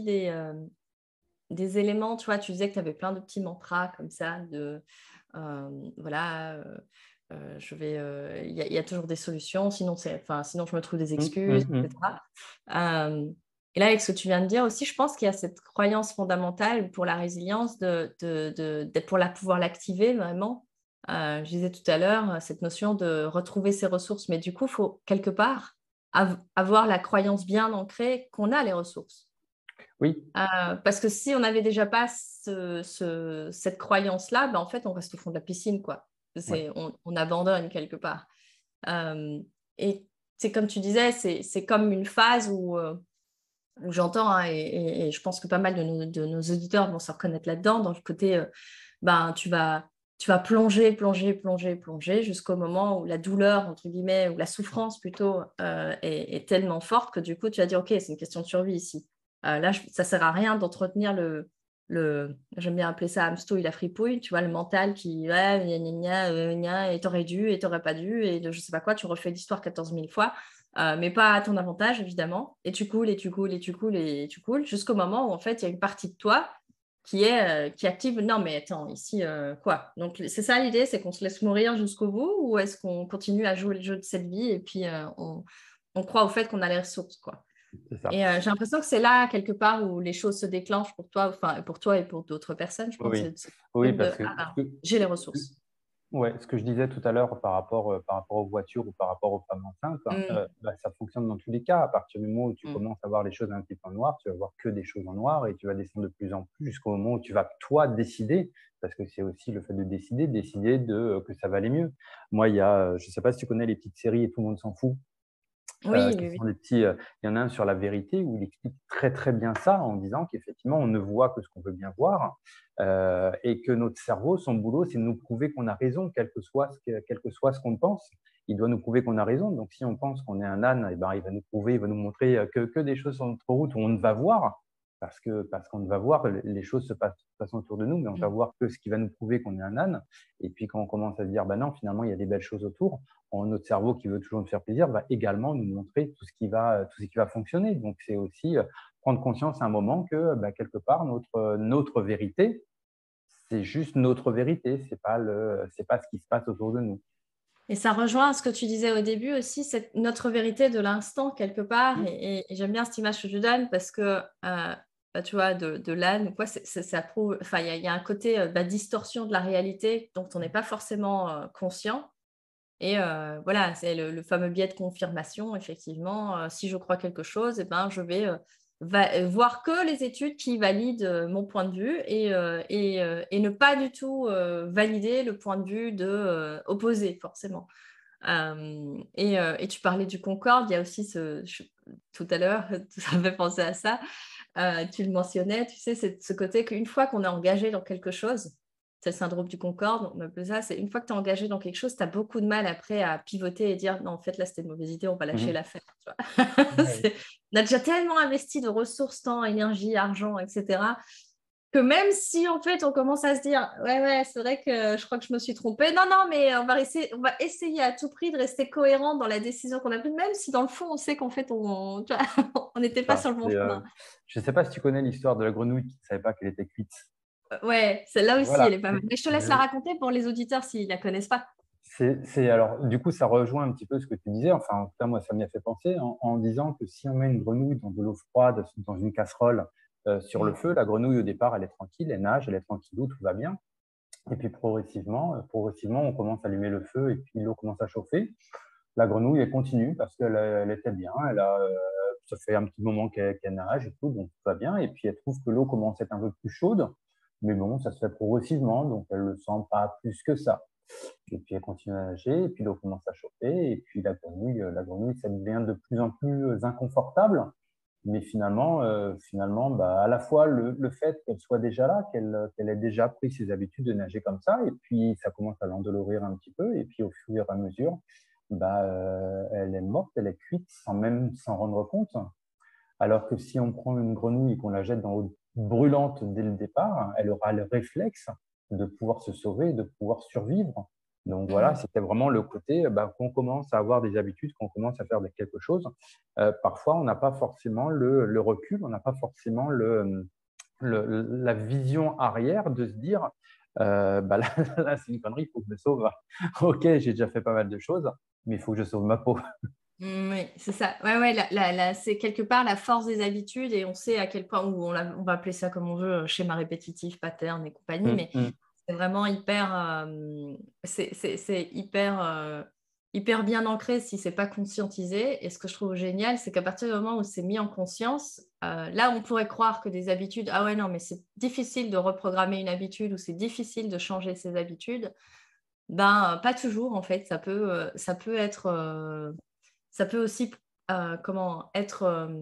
A: des éléments, tu vois, tu disais que tu avais plein de petits mantras comme ça, voilà, il y a toujours des solutions, sinon je me trouve des excuses, etc. Et là, avec ce que tu viens de dire aussi, je pense qu'il y a cette croyance fondamentale pour la résilience pour pouvoir l'activer vraiment. Je disais tout à l'heure, cette notion de retrouver ses ressources, mais du coup, il faut quelque part avoir la croyance bien ancrée qu'on a les ressources.
B: Oui.
A: Parce que si on n'avait déjà pas cette croyance-là, en fait, on reste au fond de la piscine, quoi.
B: Ouais.
A: On abandonne quelque part. Et c'est comme tu disais, c'est comme une phase où j'entends, hein, et je pense que pas mal de nos auditeurs vont se reconnaître là-dedans, dans le côté, tu vas plonger jusqu'au moment où la douleur, entre guillemets, ou la souffrance plutôt, est tellement forte que du coup, tu vas dire, OK, c'est une question de survie ici. Là, ça ne sert à rien d'entretenir j'aime bien appeler ça hamster, la fripouille, tu vois, le mental qui, ouais, et t'aurais dû, et t'aurais pas dû, et je sais pas quoi, tu refais l'histoire 14 000 fois. Mais pas à ton avantage, évidemment. Et tu coules, jusqu'au moment où, en fait, il y a une partie de toi qui active. Non, mais attends, ici, quoi? Donc, c'est ça l'idée, c'est qu'on se laisse mourir jusqu'au bout ou est-ce qu'on continue à jouer le jeu de cette vie et puis on croit au fait qu'on a les ressources, quoi?
B: C'est ça.
A: Et j'ai l'impression que c'est là, quelque part, où les choses se déclenchent pour toi, enfin, pour toi et pour d'autres personnes. Je pense que
B: Oui,
A: c'est le
B: oui,
A: truc de
B: parce que
A: ah, j'ai les ressources.
B: ouais, ce que je disais tout à l'heure par rapport aux voitures ou par rapport aux femmes enceintes,
A: Mm,
B: bah, ça fonctionne dans tous les cas. À partir du moment où tu
A: mm.
B: commences à voir les choses un petit peu en noir, tu vas voir que des choses en noir et tu vas descendre de plus en plus jusqu'au moment où tu vas, toi, décider, parce que c'est aussi le fait de décider que ça va aller mieux. Moi, je ne sais pas si tu connais les petites séries et tout le monde s'en fout,
A: Oui,
B: qui
A: oui,
B: sont
A: oui.
B: des petits. Il y en a un sur la vérité où il explique très très bien ça en disant qu'effectivement on ne voit que ce qu'on veut bien voir et que notre cerveau, son boulot, c'est de nous prouver qu'on a raison, quel que soit ce qu'on pense. Il doit nous prouver qu'on a raison. Donc si on pense qu'on est un âne, eh ben, il va nous prouver, il va nous montrer que des choses sur notre route où on ne va voir. Parce qu'on ne va voir, les choses se passent autour de nous, mais on va
A: Mm.
B: voir que ce qui va nous prouver qu'on est un âne. Et puis quand on commence à se dire, bah non, finalement, il y a des belles choses autour, notre cerveau qui veut toujours nous faire plaisir va également nous montrer tout ce qui va fonctionner. Donc, c'est aussi prendre conscience à un moment que bah, quelque part, notre vérité, c'est juste notre vérité, c'est pas ce qui se passe autour de nous.
A: Et ça rejoint ce que tu disais au début aussi, c'est notre vérité de l'instant quelque part.
B: Mmh.
A: Et j'aime bien cette image que tu donnes parce que, bah, tu vois, de l'âne ou quoi, ça prouve, enfin, il y a un côté bah, distorsion de la réalité dont on n'est pas forcément conscient. Et voilà, c'est le fameux biais de confirmation, effectivement. Si je crois quelque chose, eh ben, je vais voir que les études qui valident mon point de vue et ne pas du tout valider le point de vue opposé, forcément. Et tu parlais du Concorde, il y a aussi tout à l'heure, ça me fait penser à ça. Tu le mentionnais, tu sais, c'est ce côté qu'une fois qu'on est engagé dans quelque chose, c'est le syndrome du Concorde, on appelle ça, c'est une fois que tu es engagé dans quelque chose, tu as beaucoup de mal après à pivoter et dire non, en fait, là, c'était une mauvaise idée, on va lâcher
B: Mmh.
A: l'affaire. Tu vois.
B: Ouais.
A: On a déjà tellement investi de ressources, temps, énergie, argent, etc., que même si en fait on commence à se dire ouais, ouais, c'est vrai que je crois que je me suis trompée, non, non, mais on va essayer à tout prix de rester cohérent dans la décision qu'on a prise, même si dans le fond on sait qu'en fait tu vois, on n'était pas
B: Ça,
A: sur le bon chemin.
B: je ne sais pas si tu connais l'histoire de la grenouille qui ne savait pas qu'elle était cuite.
A: Ouais, celle-là aussi, elle
B: Voilà.
A: est pas mal. Mais je te laisse la raconter pour les auditeurs s'ils la connaissent pas.
B: Alors, du coup, ça rejoint un petit peu ce que tu disais. Enfin, en tout cas, moi, ça m'y a fait penser en disant que si on met une grenouille dans de l'eau froide, dans une casserole, sur le
A: Mmh.
B: feu, la grenouille, au départ, elle est tranquille, elle nage, elle est tranquillou, tout va bien. Et puis, progressivement, on commence à allumer le feu et puis l'eau commence à chauffer. La grenouille, elle continue parce qu'elle était bien. Ça fait un petit moment qu'elle nage et tout, donc tout va bien. Et puis, elle trouve que l'eau commence à être un peu plus chaude. Mais bon, ça se fait progressivement, donc elle ne le sent pas plus que ça. Et puis elle continue à nager, et puis l'eau commence à chauffer, et puis la grenouille, ça devient de plus en plus inconfortable. Mais finalement, bah, à la fois le fait qu'elle soit déjà là, qu'elle ait déjà pris ses habitudes de nager comme ça, et puis ça commence à l'endolorir un petit peu, et puis au fur et à mesure, bah, elle est morte, elle est cuite sans même s'en rendre compte. Alors que si on prend une grenouille et qu'on la jette dans l'eau brûlante dès le départ, elle aura le réflexe de pouvoir se sauver, de pouvoir survivre. Donc voilà,
A: Mmh.
B: c'était vraiment le côté qu'on commence à avoir des habitudes, qu'on commence à faire quelque chose. Parfois, on n'a pas forcément le recul, on n'a pas forcément la vision arrière de se dire bah là, là c'est une connerie, il faut que je me sauve. Ok, j'ai déjà fait pas mal de choses, mais il faut que je sauve ma peau.
A: Oui, c'est ça. Ouais, ouais, c'est quelque part la force des habitudes et on sait à quel point, ou on va appeler ça comme on veut, schéma répétitif, pattern et compagnie, mais c'est vraiment c'est hyper bien ancré si c'est pas conscientisé. Et ce que je trouve génial, c'est qu'à partir du moment où c'est mis en conscience, là, on pourrait croire que des habitudes, ah ouais, non, mais c'est difficile de reprogrammer une habitude ou c'est difficile de changer ses habitudes. Ben, pas toujours, en fait. Ça peut aussi comment être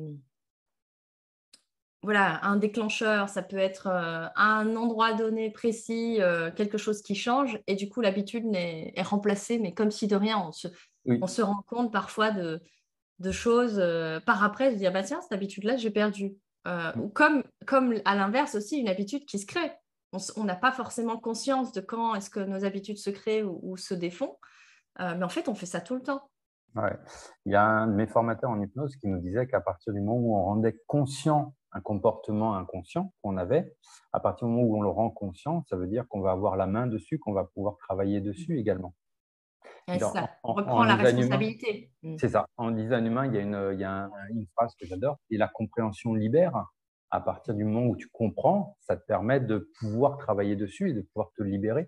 A: voilà, un déclencheur, ça peut être à un endroit donné précis, quelque chose qui change et du coup l'habitude est remplacée, mais comme si de rien, on
B: Oui.
A: se rend compte parfois de choses par après, de dire bah tiens, cette habitude-là, j'ai perdu. Ou comme à l'inverse aussi, une habitude qui se crée. On n'a pas forcément conscience de quand est-ce que nos habitudes se créent ou se défont, mais en fait, on fait ça tout le temps.
B: Ouais. Il y a un de mes formateurs en hypnose qui nous disait qu'à partir du moment où on rendait conscient un comportement inconscient qu'on avait, à partir du moment où on le rend conscient, ça veut dire qu'on va avoir la main dessus, qu'on va pouvoir travailler dessus également.
A: Ouais, c'est ça. On reprend
B: En
A: la
B: design humain,
A: responsabilité.
B: c'est ça. En design humain, il y a une phrase que j'adore, et la compréhension libère. À partir du moment où tu comprends, ça te permet de pouvoir travailler dessus et de pouvoir te libérer.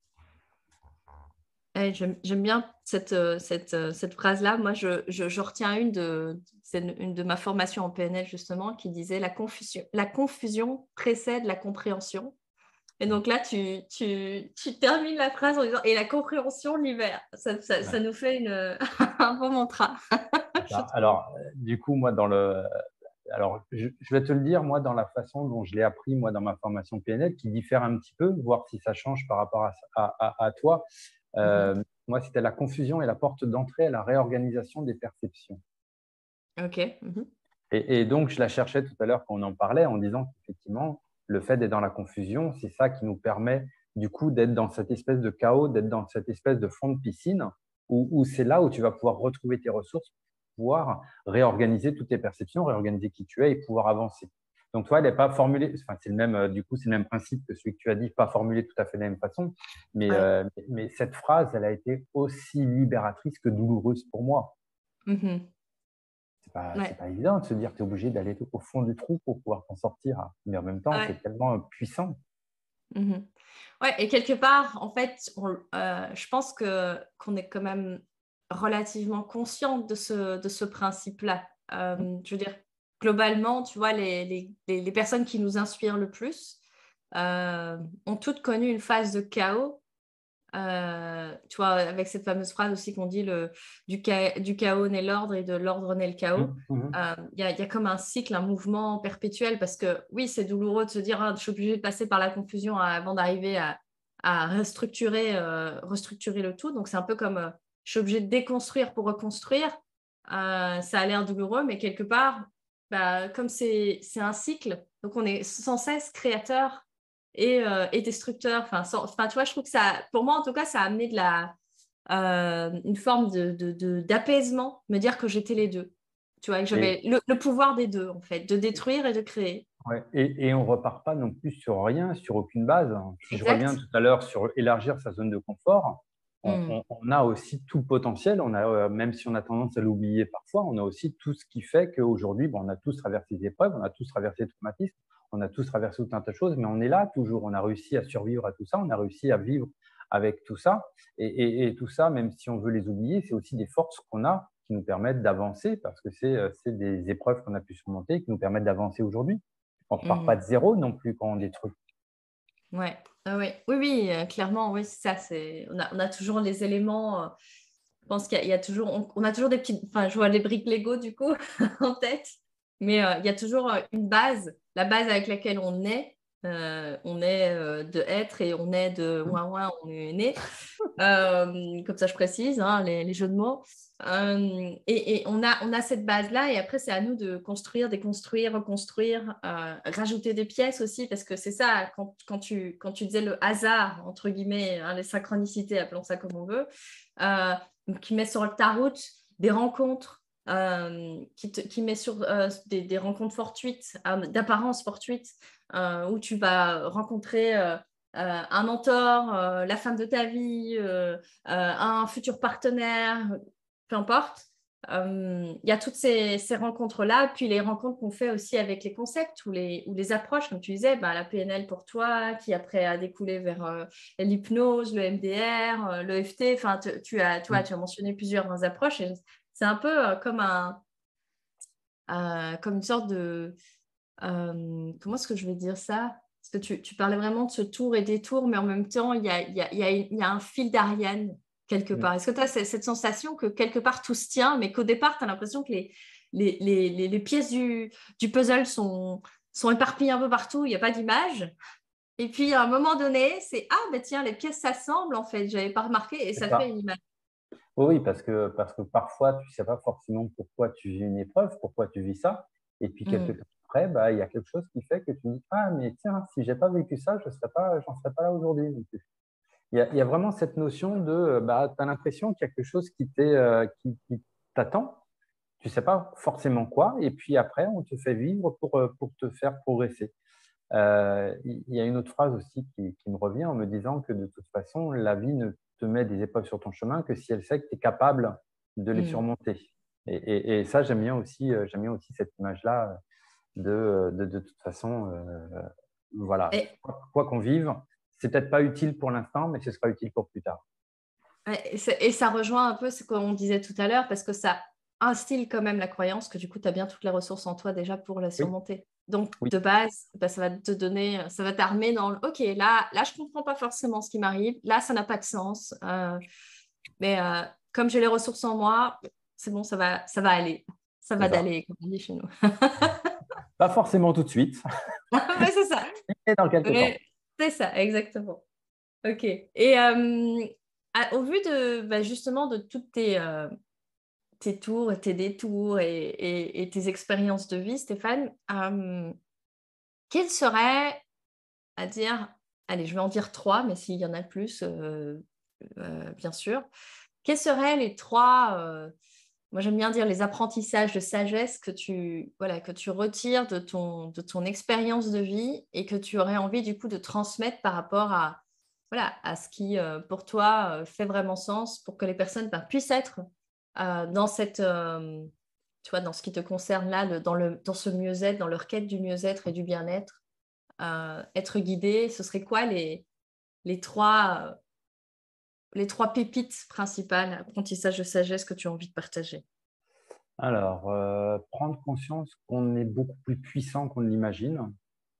A: J'aime bien cette phrase-là. Moi, je retiens c'est une de ma formation en PNL, justement, qui disait la confusion précède la compréhension. Et donc là, tu termines la phrase en disant et la compréhension libère. Ça nous fait un bon mantra, je trouve.
B: Alors, du coup, moi, alors, je vais te le dire, moi, dans la façon dont je l'ai appris, moi, dans ma formation PNL, qui diffère un petit peu, voir si ça change par rapport à toi.
A: Mhm.
B: Moi, c'était la confusion et la porte d'entrée à la réorganisation des perceptions.
A: Ok. Mhm.
B: Et donc, je la cherchais tout à l'heure quand on en parlait, en disant qu'effectivement, le fait d'être dans la confusion, c'est ça qui nous permet, du coup, d'être dans cette espèce de chaos, d'être dans cette espèce de fond de piscine, où c'est là où tu vas pouvoir retrouver tes ressources, pouvoir réorganiser toutes tes perceptions, réorganiser qui tu es et pouvoir avancer. Donc, toi, elle n'est pas formulée, enfin, c'est le même, du coup, c'est le même principe que celui que tu as dit, pas formulé tout à fait de la même façon,
A: Ouais.
B: mais cette phrase, elle a été aussi libératrice que douloureuse pour moi.
A: Mhm.
B: C'est
A: Ouais.
B: pas évident de se dire que tu es obligé d'aller au fond du trou pour pouvoir t'en sortir. Mais en même temps,
A: Ouais.
B: c'est tellement puissant.
A: Mhm. Ouais, et quelque part, en fait, je pense qu'on est quand même relativement conscient de ce principe-là. Je veux dire, globalement, tu vois, les personnes qui nous inspirent le plus ont toutes connu une phase de chaos. Tu vois, avec cette fameuse phrase aussi qu'on dit du chaos naît l'ordre et de l'ordre naît le chaos. Il y a comme un cycle, un mouvement perpétuel parce que oui, c'est douloureux de se dire ah, je suis obligée de passer par la confusion avant d'arriver à restructurer le tout. Donc c'est un peu comme je suis obligée de déconstruire pour reconstruire. Ça a l'air douloureux, mais quelque part, bah, comme c'est un cycle, donc on est sans cesse créateur et destructeur. Enfin, tu vois, je trouve que ça, pour moi en tout cas, ça a amené une forme d'apaisement, me dire que j'étais les deux. Tu vois, que
B: Et,
A: j'avais le pouvoir des deux, en fait, de détruire et de créer.
B: ouais, et on repart pas non plus sur rien, sur aucune base. Si je reviens
A: Exact.
B: tout à l'heure sur élargir sa zone de confort,
A: Mm.
B: on a aussi tout le potentiel. On a, même si on a tendance à l'oublier parfois, on a aussi tout ce qui fait qu'aujourd'hui, bon, on a tous traversé des épreuves, on a tous traversé des traumatismes, on a tous traversé tout un tas de choses, mais on est là toujours. On a réussi à survivre à tout ça, on a réussi à vivre avec tout ça. Et tout ça, même si on veut les oublier, c'est aussi des forces qu'on a qui nous permettent d'avancer parce que c'est des épreuves qu'on a pu surmonter qui nous permettent d'avancer aujourd'hui. On ne repart pas
A: Mhm.
B: de zéro non plus quand on détruit.
A: Ouais. Ah ouais. Oui, oui, clairement, oui, c'est ça. On a toujours les éléments. Je pense qu'il y a toujours, on a toujours des petites. Enfin, je vois les briques Lego du coup en tête, mais il y a toujours une base, la base avec laquelle on est. On est de être et on est de ouin ouin, on est né. Comme ça, je précise hein, les jeux de mots. Et on a cette base-là, et après, c'est à nous de construire, déconstruire, reconstruire, rajouter des pièces aussi, parce que c'est ça, quand tu disais le hasard, entre guillemets, hein, les synchronicités, appelons ça comme on veut, qui met sur ta route des rencontres, qui met sur des rencontres fortuites, d'apparence fortuite, où tu vas rencontrer un mentor, la femme de ta vie, un futur partenaire, peu importe. Il y a toutes ces rencontres-là, puis les rencontres qu'on fait aussi avec les concepts ou les approches, comme tu disais, bah, la PNL pour toi, qui après a découlé vers l'hypnose, le MDR, l'EFT. Enfin, tu as mentionné plusieurs approches. Et c'est un peu comme une sorte de comment est-ce que je vais dire ça? Parce que tu parlais vraiment de ce tour et détour, mais en même temps, il y a un fil d'Ariane quelque part. Est-ce que tu as cette sensation que quelque part tout se tient, mais qu'au départ, tu as l'impression que les pièces du puzzle sont éparpillées un peu partout, il n'y a pas d'image. Et puis, à un moment donné, c'est ah, ben tiens, les pièces s'assemblent en fait, je n'avais pas remarqué, et
B: C'est
A: ça fait
B: ça.
A: une image.
B: Oui, oui, parce que parfois, tu ne sais pas forcément pourquoi tu vis une épreuve, pourquoi tu vis ça. Et puis, quelque
A: Mm.
B: temps après, bah, il y a quelque chose qui fait que tu dis, ah, mais tiens, si je n'ai pas vécu ça, j'en serais pas là aujourd'hui. Donc, il y a vraiment cette notion de, bah, tu as l'impression qu'il y a quelque chose qui t'attend. Tu ne sais pas forcément quoi. Et puis après, on te fait vivre pour te faire progresser. Il y a une autre phrase aussi qui me revient en me disant que de toute façon, la vie te met des épreuves sur ton chemin que si elle sait que tu es capable de les surmonter. Et ça, j'aime bien aussi cette image-là de toute façon, voilà, quoi qu'on vive, c'est peut-être pas utile pour l'instant, mais ce sera utile pour plus tard.
A: Et ça rejoint un peu ce qu'on disait tout à l'heure, parce que ça instille quand même la croyance que du coup, tu as bien toutes les ressources en toi déjà pour la surmonter. Donc,
B: Oui.
A: de base, ça va te donner, ça va t'armer dans le « Ok, là, je comprends pas forcément ce qui m'arrive. Là, ça n'a pas de sens. Mais comme j'ai les ressources en moi, c'est bon, ça va aller. Ça va d'aller, comme on dit chez nous. »
B: Pas forcément tout de suite,
A: Ouais, c'est ça.
B: mais dans quelques temps.
A: C'est ça, exactement. Ok. Et au vu de justement de toutes tes tours et tes détours et tes expériences de vie, Stéphane, quels seraient, à dire, allez, je vais en dire 3, mais s'il y en a plus, bien sûr, quels seraient les 3, moi j'aime bien dire les apprentissages de sagesse que tu retires de ton expérience de vie et que tu aurais envie du coup de transmettre par rapport à ce qui, pour toi, fait vraiment sens pour que les personnes puissent être dans cette, tu vois, dans ce qui te concerne là, dans ce mieux-être, dans leur quête du mieux-être et du bien-être, être guidé, ce serait quoi les 3, les 3 pépites principales, apprentissage de sagesse que tu as envie de partager?
B: Alors, prendre conscience qu'on est beaucoup plus puissant qu'on ne l'imagine.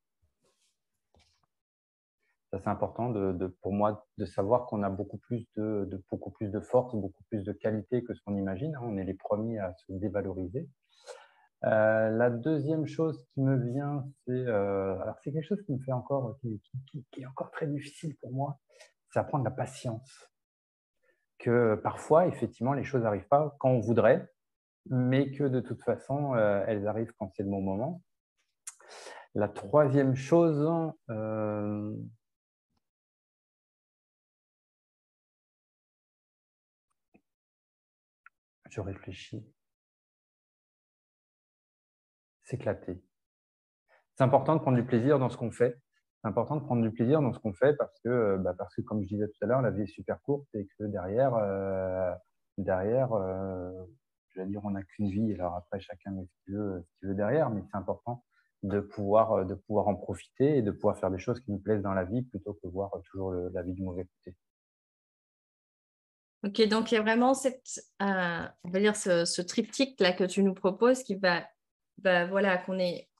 B: Ça, c'est important pour moi de savoir qu'on a beaucoup plus de force, beaucoup plus de qualité que ce qu'on imagine. On est les premiers à se dévaloriser. La deuxième chose qui me vient, alors c'est quelque chose qui me fait encore, qui est encore très difficile pour moi, c'est apprendre la patience. Que parfois, effectivement, les choses n'arrivent pas quand on voudrait, mais que de toute façon, elles arrivent quand c'est le bon moment. La troisième chose, je réfléchis, s'éclater. C'est important de prendre du plaisir dans ce qu'on fait. C'est important de prendre du plaisir dans ce qu'on fait parce que, comme je disais tout à l'heure, la vie est super courte et que derrière, je vais dire, on n'a qu'une vie. Alors après, chacun met ce qu'il veut derrière, mais c'est important de pouvoir en profiter et de pouvoir faire des choses qui nous plaisent dans la vie plutôt que voir toujours la vie du mauvais côté.
A: Ok, donc il y a vraiment on va dire ce triptyque là que tu nous proposes qui voilà, qu'on est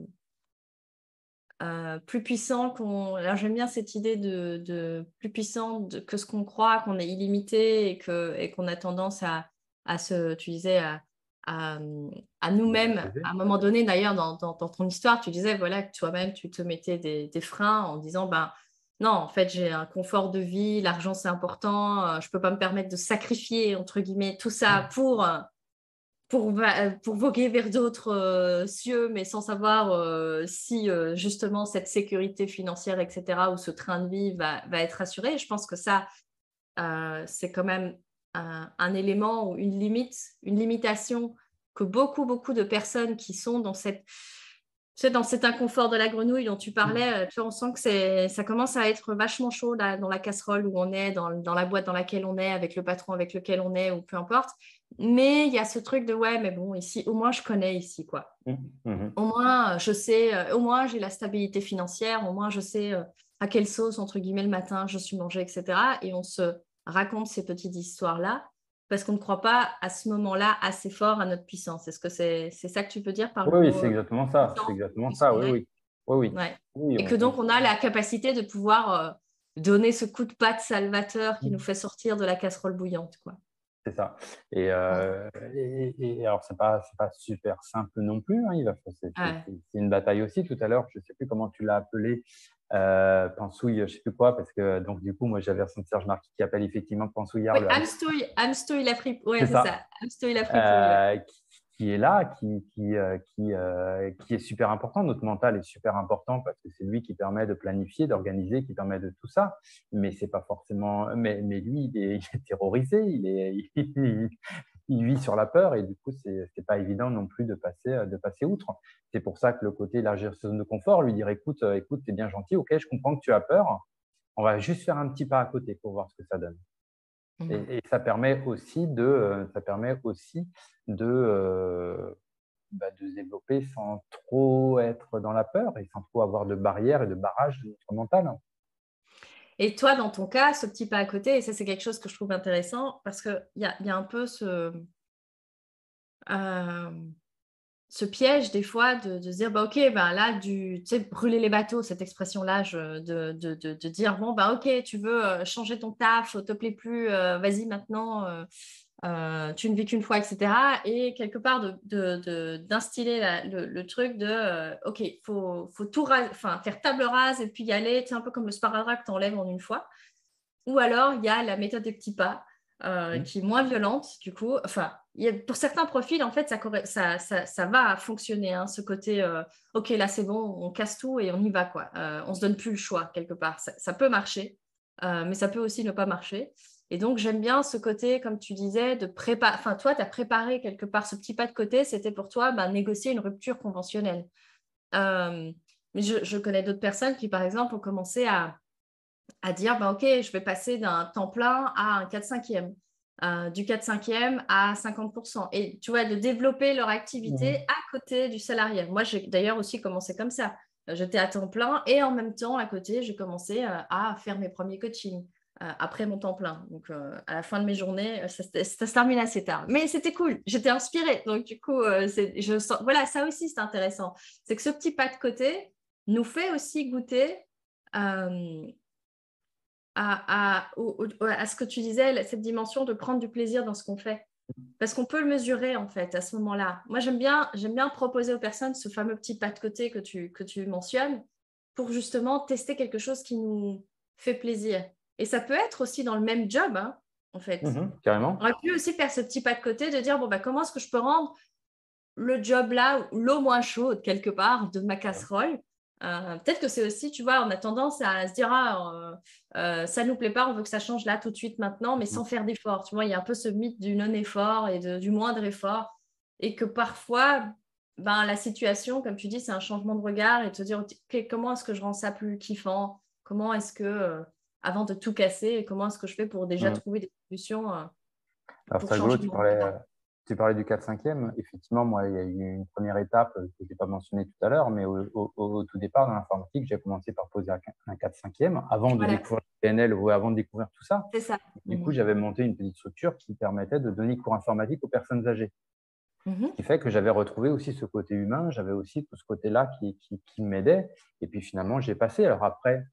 A: plus puissant alors j'aime bien cette idée de plus puissant que ce qu'on croit, qu'on est illimité et qu'on a tendance tu disais, à nous-mêmes. À un moment donné, d'ailleurs, dans ton histoire, tu disais voilà, que toi-même, tu te mettais des freins en disant ben, non, en fait, j'ai un confort de vie, l'argent, c'est important, je ne peux pas me permettre de sacrifier, entre guillemets, tout ça pour voguer vers d'autres cieux, mais sans savoir si justement cette sécurité financière, etc., ou ce train de vie va être assuré. Je pense que ça, c'est quand même un élément ou une limitation que beaucoup, beaucoup de personnes qui sont dans dans cet inconfort de la grenouille dont tu parlais, tu vois, on sent que ça commence à être vachement chaud là, dans la casserole où on est, dans la boîte dans laquelle on est, avec le patron avec lequel on est, ou peu importe. Mais il y a ce truc de ouais, mais bon, ici, au moins je connais ici, quoi. Au moins, je sais, au moins j'ai la stabilité financière, au moins je sais à quelle sauce, entre guillemets, le matin je suis mangée, etc. Et on se raconte ces petites histoires-là parce qu'on ne croit pas à ce moment-là assez fort à notre puissance. Est-ce que c'est ça que tu peux dire par le
B: Oui, oui,
A: mot
B: c'est exactement ça. C'est
A: puissance
B: exactement
A: de ce
B: ça.
A: qu'on
B: Oui,
A: est?
B: oui. Oui, oui.
A: Ouais.
B: Oui,
A: Et que donc on a la capacité de pouvoir donner ce coup de patte salvateur qui nous fait sortir de la casserole bouillante, quoi.
B: c'est ça.
A: Ouais.
B: Et alors, c'est pas super simple non plus. Hein.
A: Ouais.
B: C'est une bataille aussi. Tout à l'heure, je ne sais plus comment tu l'as appelé, pansouille, je ne sais plus quoi, parce que donc du coup, moi, j'avais ressenti Serge Marquis qui appelle effectivement pansouillard
A: Oui,
B: le
A: Amstouille la fripe. Ouais,
B: c'est
A: c'est
B: ça.
A: ça. Amstouille la fripouille, ouais.
B: Qui est là, qui est super important. Notre mental est super important parce que c'est lui qui permet de planifier, d'organiser, qui permet de tout ça. Mais c'est pas forcément. Mais lui, il est terrorisé, il vit sur la peur et du coup, c'est pas évident non plus de passer outre. C'est pour ça que le côté élargir sa zone de confort, lui dire écoute, t'es bien gentil, ok, je comprends que tu as peur. On va juste faire un petit pas à côté pour voir ce que ça donne. Et ça permet aussi de se développer sans trop être dans la peur et sans trop avoir de barrières et de barrages de notre mental.
A: Et toi, dans ton cas, ce petit pas à côté, et ça, c'est quelque chose que je trouve intéressant parce qu'il y a un peu ce piège des fois de se dire, bah, OK, bah, là, tu sais, brûler les bateaux, cette expression-là, de dire, bon, bah, OK, tu veux changer ton taf, te plaît plus, vas-y maintenant, tu ne vis qu'une fois, etc. Et quelque part, d'instiller le truc de, OK, faut tout faire table rase et puis y aller, c'est un peu comme le sparadrap que tu enlèves en une fois. Ou alors, il y a la méthode des petits pas qui est moins violente, du coup. Enfin, pour certains profils, en fait, ça va fonctionner, hein, ce côté, OK, là, c'est bon, on casse tout et on y va, quoi. On ne se donne plus le choix, quelque part. Ça peut marcher, mais ça peut aussi ne pas marcher. Et donc, j'aime bien ce côté, comme tu disais, de préparer. Enfin, toi, tu as préparé quelque part ce petit pas de côté. C'était pour toi négocier une rupture conventionnelle. Mais je connais d'autres personnes qui, par exemple, ont commencé à dire, OK, je vais passer d'un temps plein à un 4/5e, du 4/5e à 50%. Et tu vois, de développer leur activité à côté du salarié. Moi, j'ai d'ailleurs aussi commencé comme ça. J'étais à temps plein et en même temps, à côté, j'ai commencé à faire mes premiers coachings après mon temps plein. Donc, à la fin de mes journées, ça se termine assez tard. Mais c'était cool, j'étais inspirée. Donc, du coup, voilà, ça aussi, c'est intéressant. C'est que ce petit pas de côté nous fait aussi goûter à ce que tu disais, cette dimension de prendre du plaisir dans ce qu'on fait. Parce qu'on peut le mesurer, en fait, à ce moment-là. Moi, j'aime bien proposer aux personnes ce fameux petit pas de côté que tu mentionnes pour justement tester quelque chose qui nous fait plaisir. Et ça peut être aussi dans le même job, hein, en fait.
B: Carrément.
A: On aurait pu aussi faire ce petit pas de côté de dire, bon, comment est-ce que je peux rendre le job là, l'eau moins chaude quelque part de ma casserole. Peut-être que c'est aussi, tu vois, on a tendance à se dire, ça ne nous plaît pas, on veut que ça change là tout de suite maintenant, mais sans faire d'effort. Tu vois, il y a un peu ce mythe du non-effort et du moindre effort. Et que parfois, la situation, comme tu dis, c'est un changement de regard et te dire, OK, comment est-ce que je rends ça plus kiffant? Comment est-ce que, avant de tout casser, comment est-ce que je fais pour déjà trouver des solutions
B: Alors,
A: pour
B: c'est rigolo,
A: changer mon regard?
B: tu parlais du 4/5e. Effectivement, moi, il y a eu une première étape que je n'ai pas mentionnée tout à l'heure, mais au tout départ, dans l'informatique, j'ai commencé par poser un 4/5e avant de
A: Voilà,
B: découvrir le PNL ou avant de découvrir tout ça.
A: c'est ça.
B: Du coup, j'avais monté une petite structure qui permettait de donner cours informatique aux personnes âgées. Ce qui fait que j'avais retrouvé aussi ce côté humain, j'avais aussi tout ce côté-là qui m'aidait. Et puis finalement, j'ai passé. Alors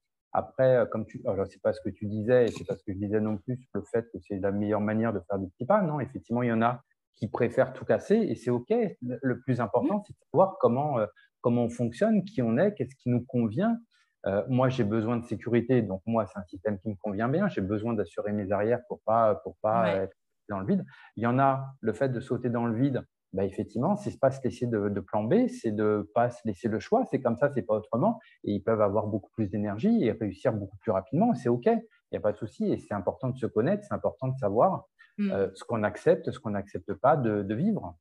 B: après alors c'est pas ce que tu disais et c'est pas ce que je disais non plus sur le fait que c'est la meilleure manière de faire des petits pas. Non, effectivement, il y en a qui préfèrent tout casser et c'est OK. Le plus important, c'est de savoir comment on fonctionne, qui on est, qu'est-ce qui nous convient. Moi, j'ai besoin de sécurité, donc moi, c'est un système qui me convient bien. J'ai besoin d'assurer mes arrières pour pas
A: Ouais.
B: être dans le vide. Il y en a, le fait de sauter dans le vide, effectivement, c'est pas se laisser de plan B, c'est de pas se laisser le choix. C'est comme ça, c'est pas autrement. Et ils peuvent avoir beaucoup plus d'énergie et réussir beaucoup plus rapidement. C'est OK, il n'y a pas de souci. Et c'est important de se connaître, c'est important de savoir ce qu'on accepte, ce qu'on n'accepte pas de vivre.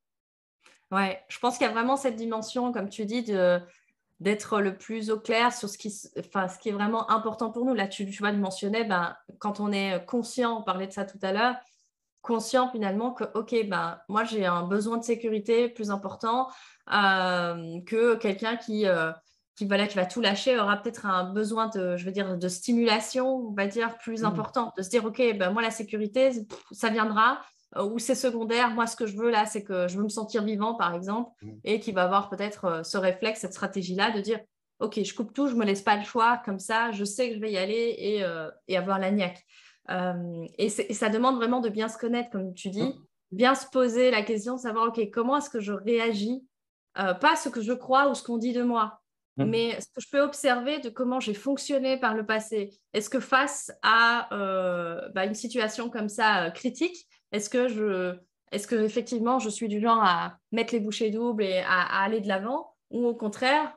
A: Ouais, je pense qu'il y a vraiment cette dimension, comme tu dis, d'être le plus au clair sur ce qui est vraiment important pour nous. Là, tu vois, tu mentionnais, quand on est conscient, on parlait de ça tout à l'heure, conscient finalement que, OK, moi, j'ai un besoin de sécurité plus important que quelqu'un qui va tout lâcher, aura peut-être un besoin de stimulation, on va dire, plus important. De se dire, OK, moi, la sécurité, ça viendra ou c'est secondaire. Moi, ce que je veux là, c'est que je veux me sentir vivant, par exemple, et qui va avoir peut-être ce réflexe, cette stratégie-là de dire, OK, je coupe tout, je ne me laisse pas le choix, comme ça, je sais que je vais y aller et avoir la niaque. Et ça demande vraiment de bien se connaître, comme tu dis, bien se poser la question de savoir, OK, comment est-ce que je réagis, pas ce que je crois ou ce qu'on dit de moi, mais ce que je peux observer de comment j'ai fonctionné par le passé. Est-ce que face à une situation comme ça critique, est-ce que effectivement je suis du genre à mettre les bouchées doubles et à aller de l'avant, ou au contraire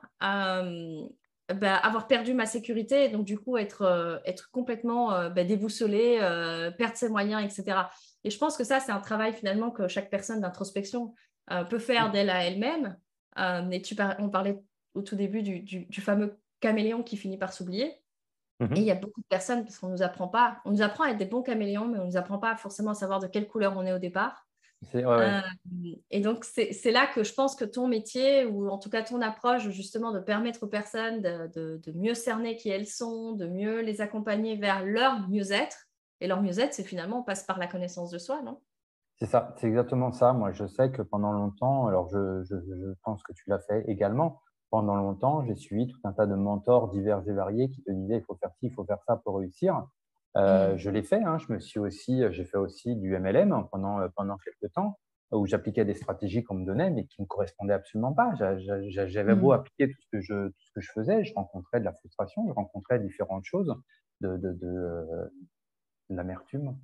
A: avoir perdu ma sécurité et donc du coup être complètement déboussolée, perdre ses moyens, etc. Et je pense que ça, c'est un travail finalement que chaque personne d'introspection peut faire d'elle à elle-même. On parlait au tout début du fameux caméléon qui finit par s'oublier. Et il y a beaucoup de personnes, parce qu'on ne nous apprend pas, on nous apprend à être des bons caméléons, mais on ne nous apprend pas forcément à savoir de quelle couleur on est au départ. Et donc, c'est là que je pense que ton métier, ou en tout cas ton approche, justement, de permettre aux personnes de mieux cerner qui elles sont, de mieux les accompagner vers leur mieux-être. Et leur mieux-être, c'est finalement, on passe par la connaissance de soi, non?
B: C'est ça, c'est exactement ça. Moi, je sais que pendant longtemps, alors je pense que tu l'as fait également, pendant longtemps, j'ai suivi tout un tas de mentors divers et variés qui te disaient il faut faire ci, il faut faire ça pour réussir. Je l'ai fait, hein. J'ai fait aussi du MLM pendant quelques temps où j'appliquais des stratégies qu'on me donnait mais qui ne me correspondaient absolument pas. J'avais beau appliquer tout ce que je faisais, je rencontrais de la frustration, je rencontrais différentes choses, de l'amertume.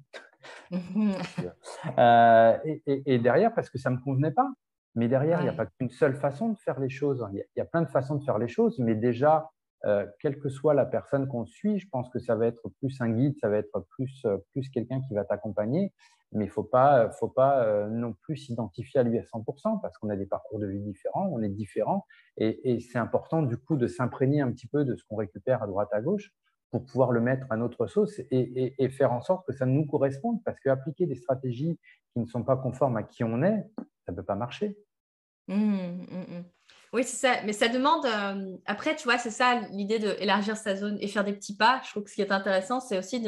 B: Et derrière, parce que ça ne me convenait pas. Mais derrière, il n'y a pas qu'une seule façon de faire les choses. Il y a plein de façons de faire les choses, mais déjà, quelle que soit la personne qu'on suit, je pense que ça va être plus un guide, ça va être plus quelqu'un qui va t'accompagner. Mais il ne faut pas non plus s'identifier à lui à 100% parce qu'on a des parcours de vie différents, on est différents. Et c'est important du coup de s'imprégner un petit peu de ce qu'on récupère à droite à gauche pour pouvoir le mettre à notre sauce et faire en sorte que ça nous corresponde. Parce qu'appliquer des stratégies qui ne sont pas conformes à qui on est, ça ne peut pas marcher.
A: Oui, c'est ça. Mais ça demande… après, tu vois, c'est ça l'idée d'élargir sa zone et faire des petits pas. Je trouve que ce qui est intéressant, c'est aussi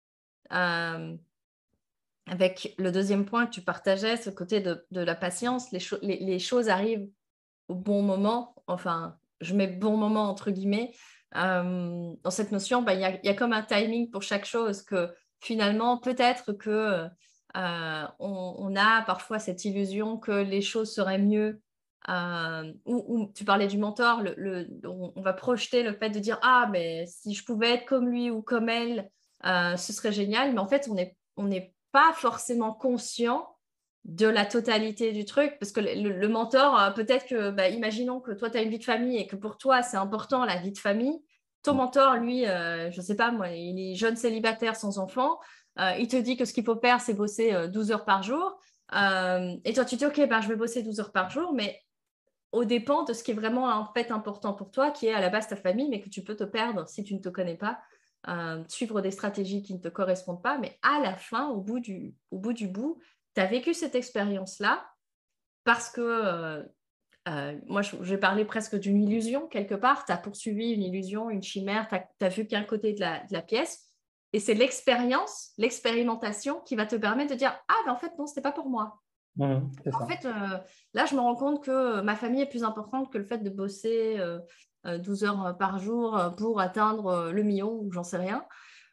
A: avec le deuxième point que tu partageais, ce côté de la patience, les choses arrivent au bon moment. Enfin, je mets bon moment entre guillemets. Dans cette notion, il y a comme un timing pour chaque chose que finalement, peut-être que on a parfois cette illusion que les choses seraient mieux. Ou tu parlais du mentor, on va projeter le fait de dire ah, mais si je pouvais être comme lui ou comme elle, ce serait génial. Mais en fait, on n'est pas forcément conscient de la totalité du truc, parce que le mentor, peut-être que, imaginons que toi, tu as une vie de famille et que pour toi, c'est important la vie de famille. Ton mentor, lui, je ne sais pas, moi, il est jeune célibataire sans enfant. Il te dit que ce qu'il faut faire, c'est bosser 12 heures par jour. Et toi, tu te dis, OK, je vais bosser 12 heures par jour, mais au dépend de ce qui est vraiment en fait important pour toi, qui est à la base ta famille, mais que tu peux te perdre si tu ne te connais pas, suivre des stratégies qui ne te correspondent pas. Mais à la fin, au bout du bout, tu as vécu cette expérience-là parce que moi, j'ai parlé presque d'une illusion quelque part. Tu as poursuivi une illusion, une chimère, tu as vu qu'un côté de la pièce. Et c'est l'expérience, l'expérimentation qui va te permettre de dire « Ah, mais en fait, non, ce n'était pas pour moi. »
B: C'est
A: En
B: ça.
A: fait, là, je me rends compte que ma famille est plus importante que le fait de bosser 12 heures par jour pour atteindre le million ou j'en sais rien.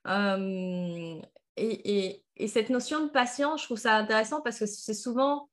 A: Et cette notion de patience, je trouve ça intéressant parce que c'est souvent…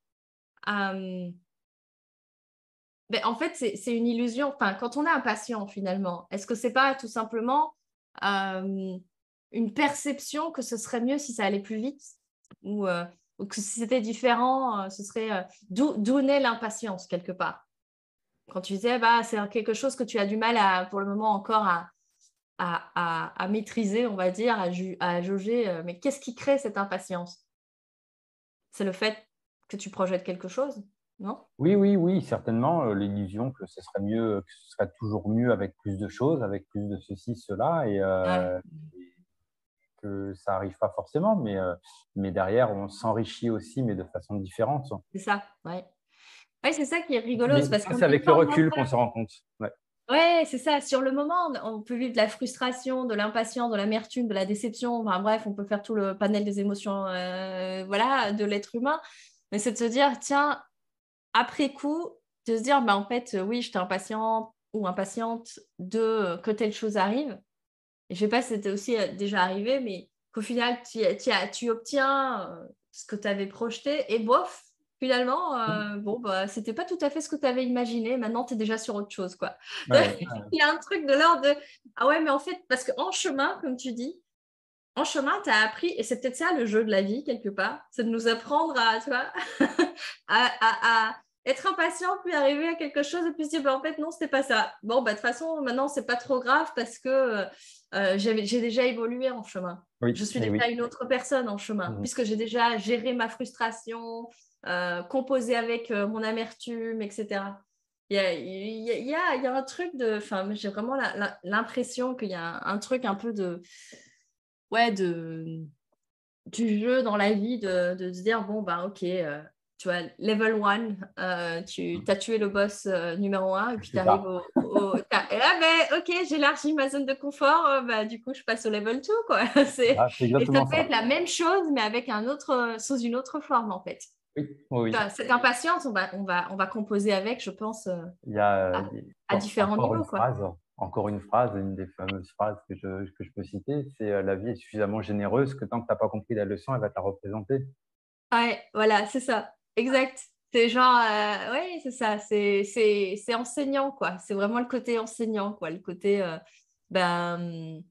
A: en fait, c'est une illusion. Enfin, quand on est impatient, finalement, est-ce que c'est pas tout simplement une perception que ce serait mieux si ça allait plus vite ou que si c'était différent, ce serait… d'où naît l'impatience, quelque part? Quand tu disais, c'est quelque chose que tu as du mal pour le moment encore à maîtriser, on va dire, à jauger. Mais qu'est-ce qui crée cette impatience? C'est le fait que tu projettes quelque chose, non?
B: Oui, certainement. L'illusion que ce serait mieux, que ce serait toujours mieux avec plus de choses, avec plus de ceci, cela,
A: Ouais,
B: et que ça n'arrive pas forcément, mais derrière, on s'enrichit aussi, mais de façon différente.
A: c'est ça, ouais. Ouais, c'est ça qui est rigolo,
B: Mais
A: c'est parce
B: ça,
A: qu'on
B: c'est
A: a une
B: avec le
A: forme
B: recul qu'on
A: d'impact.
B: se rend compte. Ouais.
A: Ouais, c'est ça. Sur le moment, on peut vivre de la frustration, de l'impatience, de l'amertume, de la déception. Enfin, bref, on peut faire tout le panel des émotions, voilà, de l'être humain. Mais c'est de se dire, tiens, après coup, de se dire, en fait, oui, j'étais impatiente ou impatiente de que telle chose arrive. Et je sais pas si c'était aussi déjà arrivé, mais qu'au final, tu obtiens ce que tu avais projeté et bof, finalement, c'était pas tout à fait ce que tu avais imaginé. Maintenant, tu es déjà sur autre chose, quoi.
B: Ouais.
A: Il y a un truc de l'ordre de ah ouais, mais en fait, parce qu'en chemin, comme tu dis, en chemin, tu as appris, et c'est peut-être ça le jeu de la vie, quelque part, c'est de nous apprendre à, tu vois, à être impatient, puis arriver à quelque chose, et puis se dire, en fait, non, c'était pas ça. Bon, de toute façon, maintenant, c'est pas trop grave parce que j'ai déjà évolué en chemin.
B: Oui,
A: Je suis
B: et
A: déjà
B: oui.
A: une autre personne en chemin,
B: Mhm.
A: puisque j'ai déjà géré ma frustration, composé avec mon amertume, etc. il y a un truc de… Enfin, j'ai vraiment l'impression qu'il y a un truc un peu de… Ouais, du jeu dans la vie, de se dire, bon, bah, ok, tu vois, level 1, tu as tué le boss numéro 1 et puis tu
B: C'est
A: arrives
B: ça.
A: ah, ben, ok, j'élargis ma zone de confort, bah, du coup, je passe au level 2, quoi.
B: C'est
A: Et ça
B: exactement
A: peut être
B: ça.
A: la même chose, mais avec sous une autre forme, en fait.
B: Oui, oui, oui.
A: Cette impatience, on va composer avec, je pense,
B: Il y a
A: à, à différents
B: encore
A: niveaux, quoi.
B: une phrase, une des fameuses phrases que je peux citer, c'est la vie est suffisamment généreuse que tant que tu n'as pas compris la leçon, elle va te la représenter.
A: Ouais, voilà, c'est ça. Exact. C'est genre, oui, c'est ça. C'est enseignant, quoi. C'est vraiment le côté enseignant, quoi. Le côté, ben,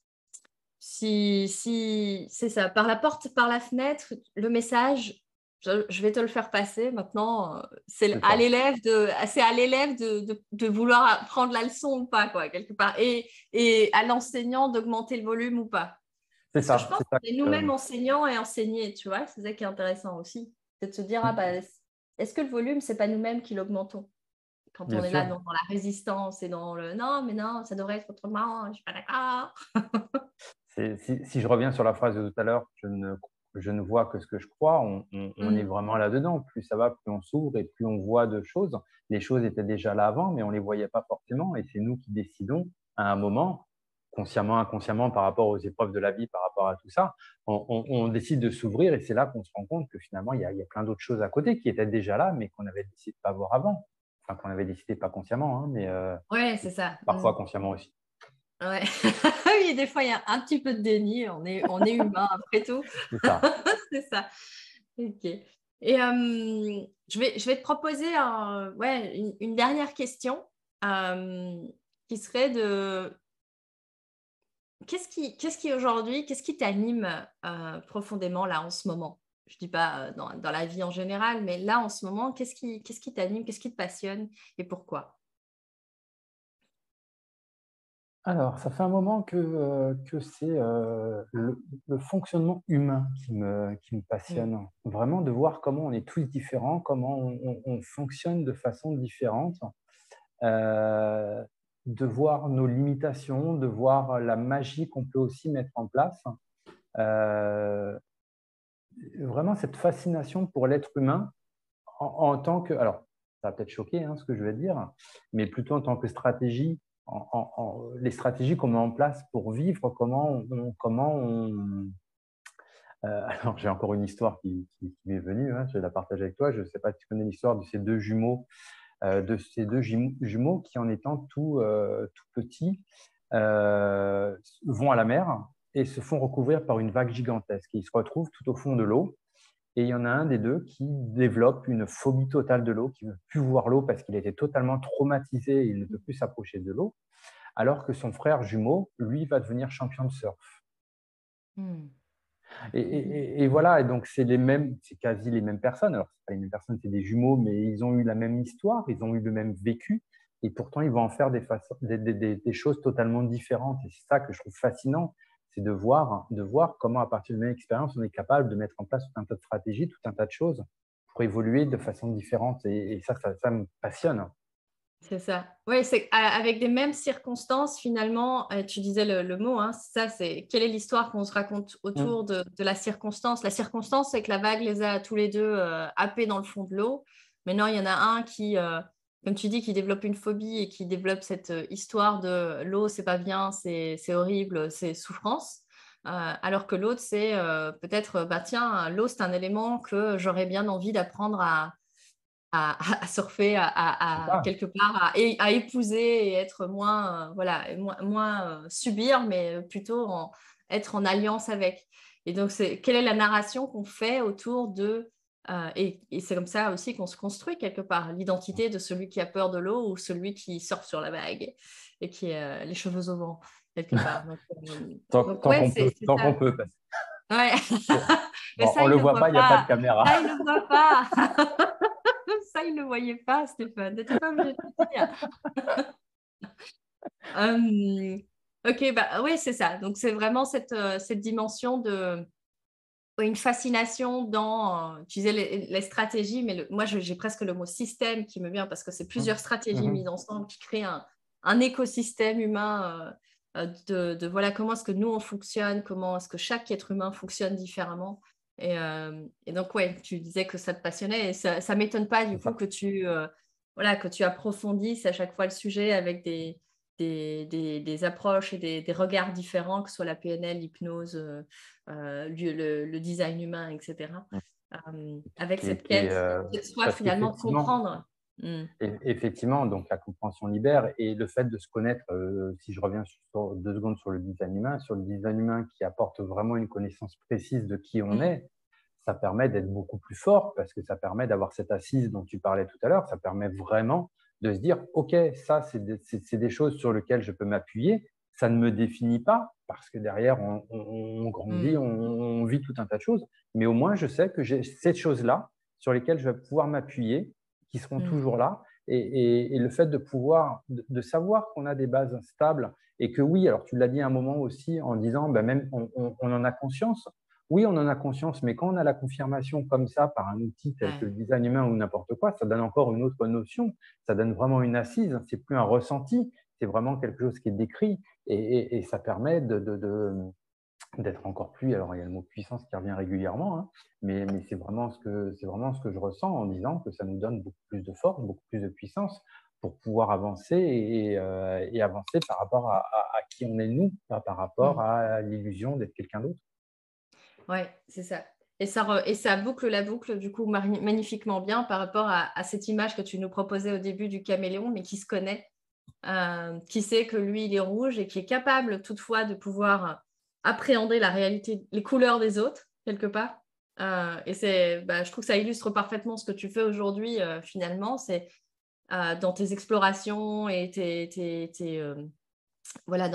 A: si c'est ça, par la porte, par la fenêtre, le message, je vais te le faire passer. Maintenant,
B: C'est ça.
A: c'est à l'élève de vouloir prendre la leçon ou pas, quoi, quelque part. Et à l'enseignant d'augmenter le volume ou pas.
B: C'est
A: Parce que je
B: ça.
A: pense
B: C'est
A: qu'on
B: ça.
A: est nous-mêmes enseignants et enseignés, tu vois, c'est ça qui est intéressant aussi. C'est de se dire, ah bah, est-ce que le volume, c'est pas nous-mêmes qui l'augmentons quand
B: Bien
A: on est là
B: sûr.
A: dans la résistance et dans le non, mais non, ça devrait être autrement, je suis pas d'accord.
B: Si je reviens sur la phrase de tout à l'heure, je ne vois que ce que je crois, on est
A: Mm.
B: vraiment là-dedans. Plus ça va, plus on s'ouvre et plus on voit de choses. Les choses étaient déjà là avant, mais on ne les voyait pas forcément. Et c'est nous qui décidons à un moment, consciemment, inconsciemment, par rapport aux épreuves de la vie, par rapport à tout ça, on décide de s'ouvrir et c'est là qu'on se rend compte que finalement, il y a plein d'autres choses à côté qui étaient déjà là, mais qu'on avait décidé de ne pas voir avant. Enfin, qu'on avait décidé pas consciemment, hein, mais
A: Ouais, c'est ça.
B: parfois consciemment aussi.
A: Ouais. Oui, des fois, il y a un petit peu de déni. On est humain après tout.
B: C'est ça.
A: C'est ça. Ok. Et je vais te proposer ouais, une dernière question euh, qui serait de qu'est-ce qui aujourd'hui, qu'est-ce qui t'anime profondément là en ce moment? Je dis pas dans la vie en général, mais là en ce moment, qu'est-ce qui t'anime, qu'est-ce qui te passionne et pourquoi?
B: Alors, ça fait un moment que c'est le fonctionnement humain qui me
A: Mm.
B: passionne. Vraiment de voir comment on est tous différents, comment on fonctionne de façon différente, euh, de voir nos limitations, de voir la magie qu'on peut aussi mettre en place. Euh, Vraiment cette fascination pour l'être humain en tant que, alors, ça va peut-être choquer hein, ce que je vais dire, mais plutôt en tant que stratégie, les stratégies qu'on met en place pour vivre, alors, j'ai encore une histoire qui m'est venue, hein, je vais la partager avec toi. Je ne sais pas si tu connais l'histoire de ces deux jumeaux, jumeaux qui, en étant tout petits, vont à la mer et se font recouvrir par une vague gigantesque. Ils se retrouvent tout au fond de l'eau. Et il y en a un des deux qui développe une phobie totale de l'eau, qui ne veut plus voir l'eau parce qu'il était totalement traumatisé et il ne peut plus s'approcher de l'eau, alors que son frère jumeau, lui, va devenir champion de surf.
A: Mm.
B: Et voilà, et donc c'est quasi les mêmes personnes. Alors, ce pas les mêmes personnes, c'est des jumeaux, mais ils ont eu la même histoire, ils ont eu le même vécu, et pourtant ils vont en faire des choses totalement différentes. Et c'est ça que je trouve fascinant, c'est de voir comment, à partir d'une même expérience, on est capable de mettre en place tout un tas de stratégies, tout un tas de choses pour évoluer de façon différente. Et ça me passionne.
A: C'est ça. Oui, c'est avec des mêmes circonstances, finalement, tu disais le mot, hein, c'est ça, c'est quelle est l'histoire qu'on se raconte autour
B: Mm.
A: de la circonstance. La circonstance, c'est que la vague les a tous les deux happés dans le fond de l'eau. Maintenant, il y en a un qui, comme tu dis, qui développe une phobie et qui développe cette histoire de l'eau, c'est pas bien, c'est horrible, c'est souffrance. Alors que l'autre, c'est peut-être, bah, tiens, l'eau, c'est un élément que j'aurais bien envie d'apprendre à surfer,
B: C'est ça.
A: quelque part, à épouser et être moins, voilà, moins subir, mais plutôt être en alliance avec. Et donc, quelle est la narration qu'on fait autour de… et c'est comme ça aussi qu'on se construit quelque part, l'identité de celui qui a peur de l'eau ou celui qui surfe sur la vague et qui a les cheveux au vent, quelque part. Donc
B: Tant
A: ouais,
B: qu'on peut,
A: c'est
B: tant qu'on
A: ça.
B: peut.
A: Ouais. Mais
B: Bon,
A: ça,
B: on ne
A: il
B: le
A: ne le
B: voit
A: voit
B: pas, il n'y a pas de
A: pas.
B: caméra.
A: Ça, il ne le voit pas. Ça, il ne le voyait pas, Stéphane. Tu n'étais pas obligé de le dire. Ok, bah oui, c'est ça. Donc, c'est vraiment cette dimension une fascination dans, tu disais les stratégies, mais moi, j'ai presque le mot système qui me vient parce que c'est plusieurs stratégies mises ensemble qui créent un écosystème humain de voilà, comment est-ce que nous, on fonctionne, comment est-ce que chaque être humain fonctionne différemment. Et donc, ouais, tu disais que ça te passionnait et ça ne m'étonne pas du
B: C'est
A: coup
B: ça.
A: voilà, que tu approfondisses à chaque fois le sujet avec des approches et des regards différents, que ce soit la PNL, l'hypnose, le design humain, etc. Avec cette
B: Qui est,
A: quête de soi,
B: parce
A: finalement,
B: qu'effectivement,
A: comprendre. Mm.
B: effectivement, donc la compréhension libère et le fait de se connaître, si je reviens sur 2 secondes sur le design humain qui apporte vraiment une connaissance précise de qui on
A: Mm.
B: est, ça permet d'être beaucoup plus fort parce que ça permet d'avoir cette assise dont tu parlais tout à l'heure. Ça permet vraiment de se dire, OK, ça, c'est des choses sur lesquelles je peux m'appuyer. Ça ne me définit pas parce que derrière, on grandit,
A: Mm.
B: on vit tout un tas de choses. Mais au moins, je sais que j'ai ces choses-là sur lesquelles je vais pouvoir m'appuyer, qui seront
A: Mm.
B: toujours là. Et le fait de pouvoir, de savoir qu'on a des bases stables et que oui, alors tu l'as dit à un moment aussi en disant, ben même on en a conscience. Oui, on en a conscience, mais quand on a la confirmation comme ça par un outil tel que
A: Ouais.
B: le design humain ou n'importe quoi, ça donne encore une autre notion. Ça donne vraiment une assise. C'est plus un ressenti, c'est vraiment quelque chose qui est décrit et ça permet d'être encore plus. Alors, il y a le mot puissance qui revient régulièrement, hein, mais c'est vraiment ce que je ressens en disant que ça nous donne beaucoup plus de force, beaucoup plus de puissance pour pouvoir avancer et avancer par rapport à qui on est nous, pas par rapport
A: Mm.
B: à l'illusion d'être quelqu'un d'autre.
A: Ouais, c'est ça. Et ça boucle la boucle, du coup, magnifiquement bien par rapport à cette image que tu nous proposais au début du caméléon, mais qui se connaît, qui sait que lui, il est rouge et qui est capable toutefois de pouvoir appréhender la réalité, les couleurs des autres, quelque part. Je trouve que ça illustre parfaitement ce que tu fais aujourd'hui, finalement. C'est dans tes explorations et voilà,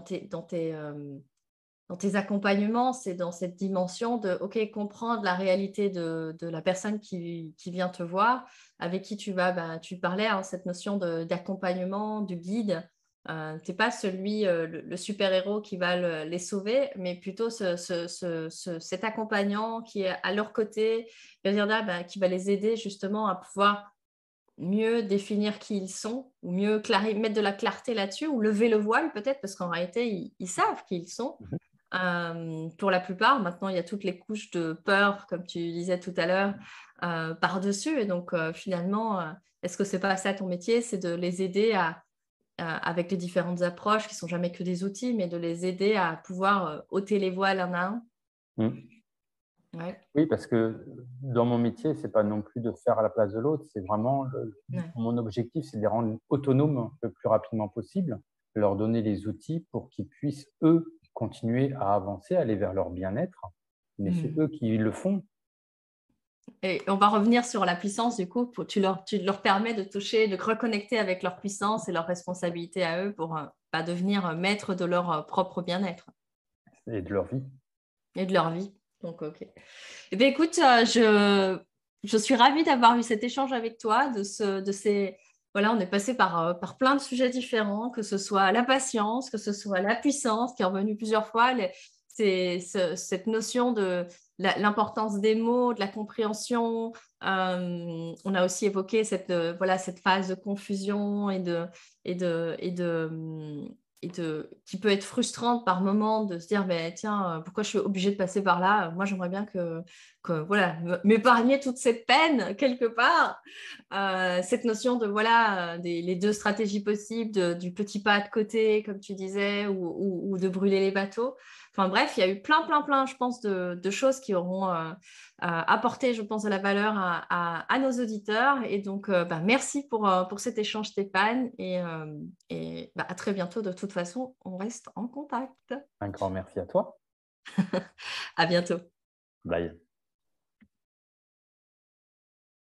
A: dans tes accompagnements, c'est dans cette dimension de OK, comprendre la réalité de la personne qui vient te voir, avec qui tu vas, tu parlais, hein, cette notion d'accompagnement, du guide. Tu n'es pas celui, le super-héros qui va les sauver, mais plutôt cet accompagnant qui est à leur côté, qui va les aider justement à pouvoir mieux définir qui ils sont, ou mieux mettre de la clarté là-dessus, ou lever le voile peut-être, parce qu'en réalité, ils savent qui ils sont.
B: Mhm.
A: Pour la plupart, maintenant, il y a toutes les couches de peur, comme tu disais tout à l'heure, par-dessus. Et donc, finalement, est-ce que c'est pas ça ton métier? C'est de les aider avec les différentes approches, qui sont jamais que des outils, mais de les aider à pouvoir ôter les voiles un à un.
B: Mm.
A: Ouais,
B: Oui, parce que dans mon métier, c'est pas non plus de faire à la place de l'autre, c'est vraiment
A: ouais.
B: mon objectif, c'est de les rendre autonomes le plus rapidement possible, leur donner les outils pour qu'ils puissent, eux, continuer à avancer, aller vers leur bien-être. Mais c'est
A: Hmm.
B: eux qui le font.
A: Et on va revenir sur la puissance, du coup, tu leur permets de toucher, de reconnecter avec leur puissance et leur responsabilité à eux pour devenir maître de leur propre bien-être
B: Et de leur vie.
A: et de leur vie. Donc, OK. Eh bien, écoute, je suis ravie d'avoir eu cet échange avec toi, voilà, on est passé par plein de sujets différents, que ce soit la patience, que ce soit la puissance, qui est revenue plusieurs fois, cette notion de l'importance des mots, de la compréhension. On a aussi évoqué voilà, cette phase de confusion et de, et de, qui peut être frustrante par moment de se dire, mais tiens, pourquoi je suis obligée de passer par là? Moi, j'aimerais bien que voilà, m'épargner toute cette peine quelque part. Cette notion de voilà, les deux stratégies possibles, du petit pas de côté, comme tu disais, ou de brûler les bateaux. Enfin bref, il y a eu plein, je pense, de choses qui auront apporté, je pense, de la valeur à nos auditeurs. Et donc, merci pour cet échange, Stéphane. Et à très bientôt. De toute façon, on reste en contact.
B: Un grand merci à toi.
A: À bientôt.
B: Bye.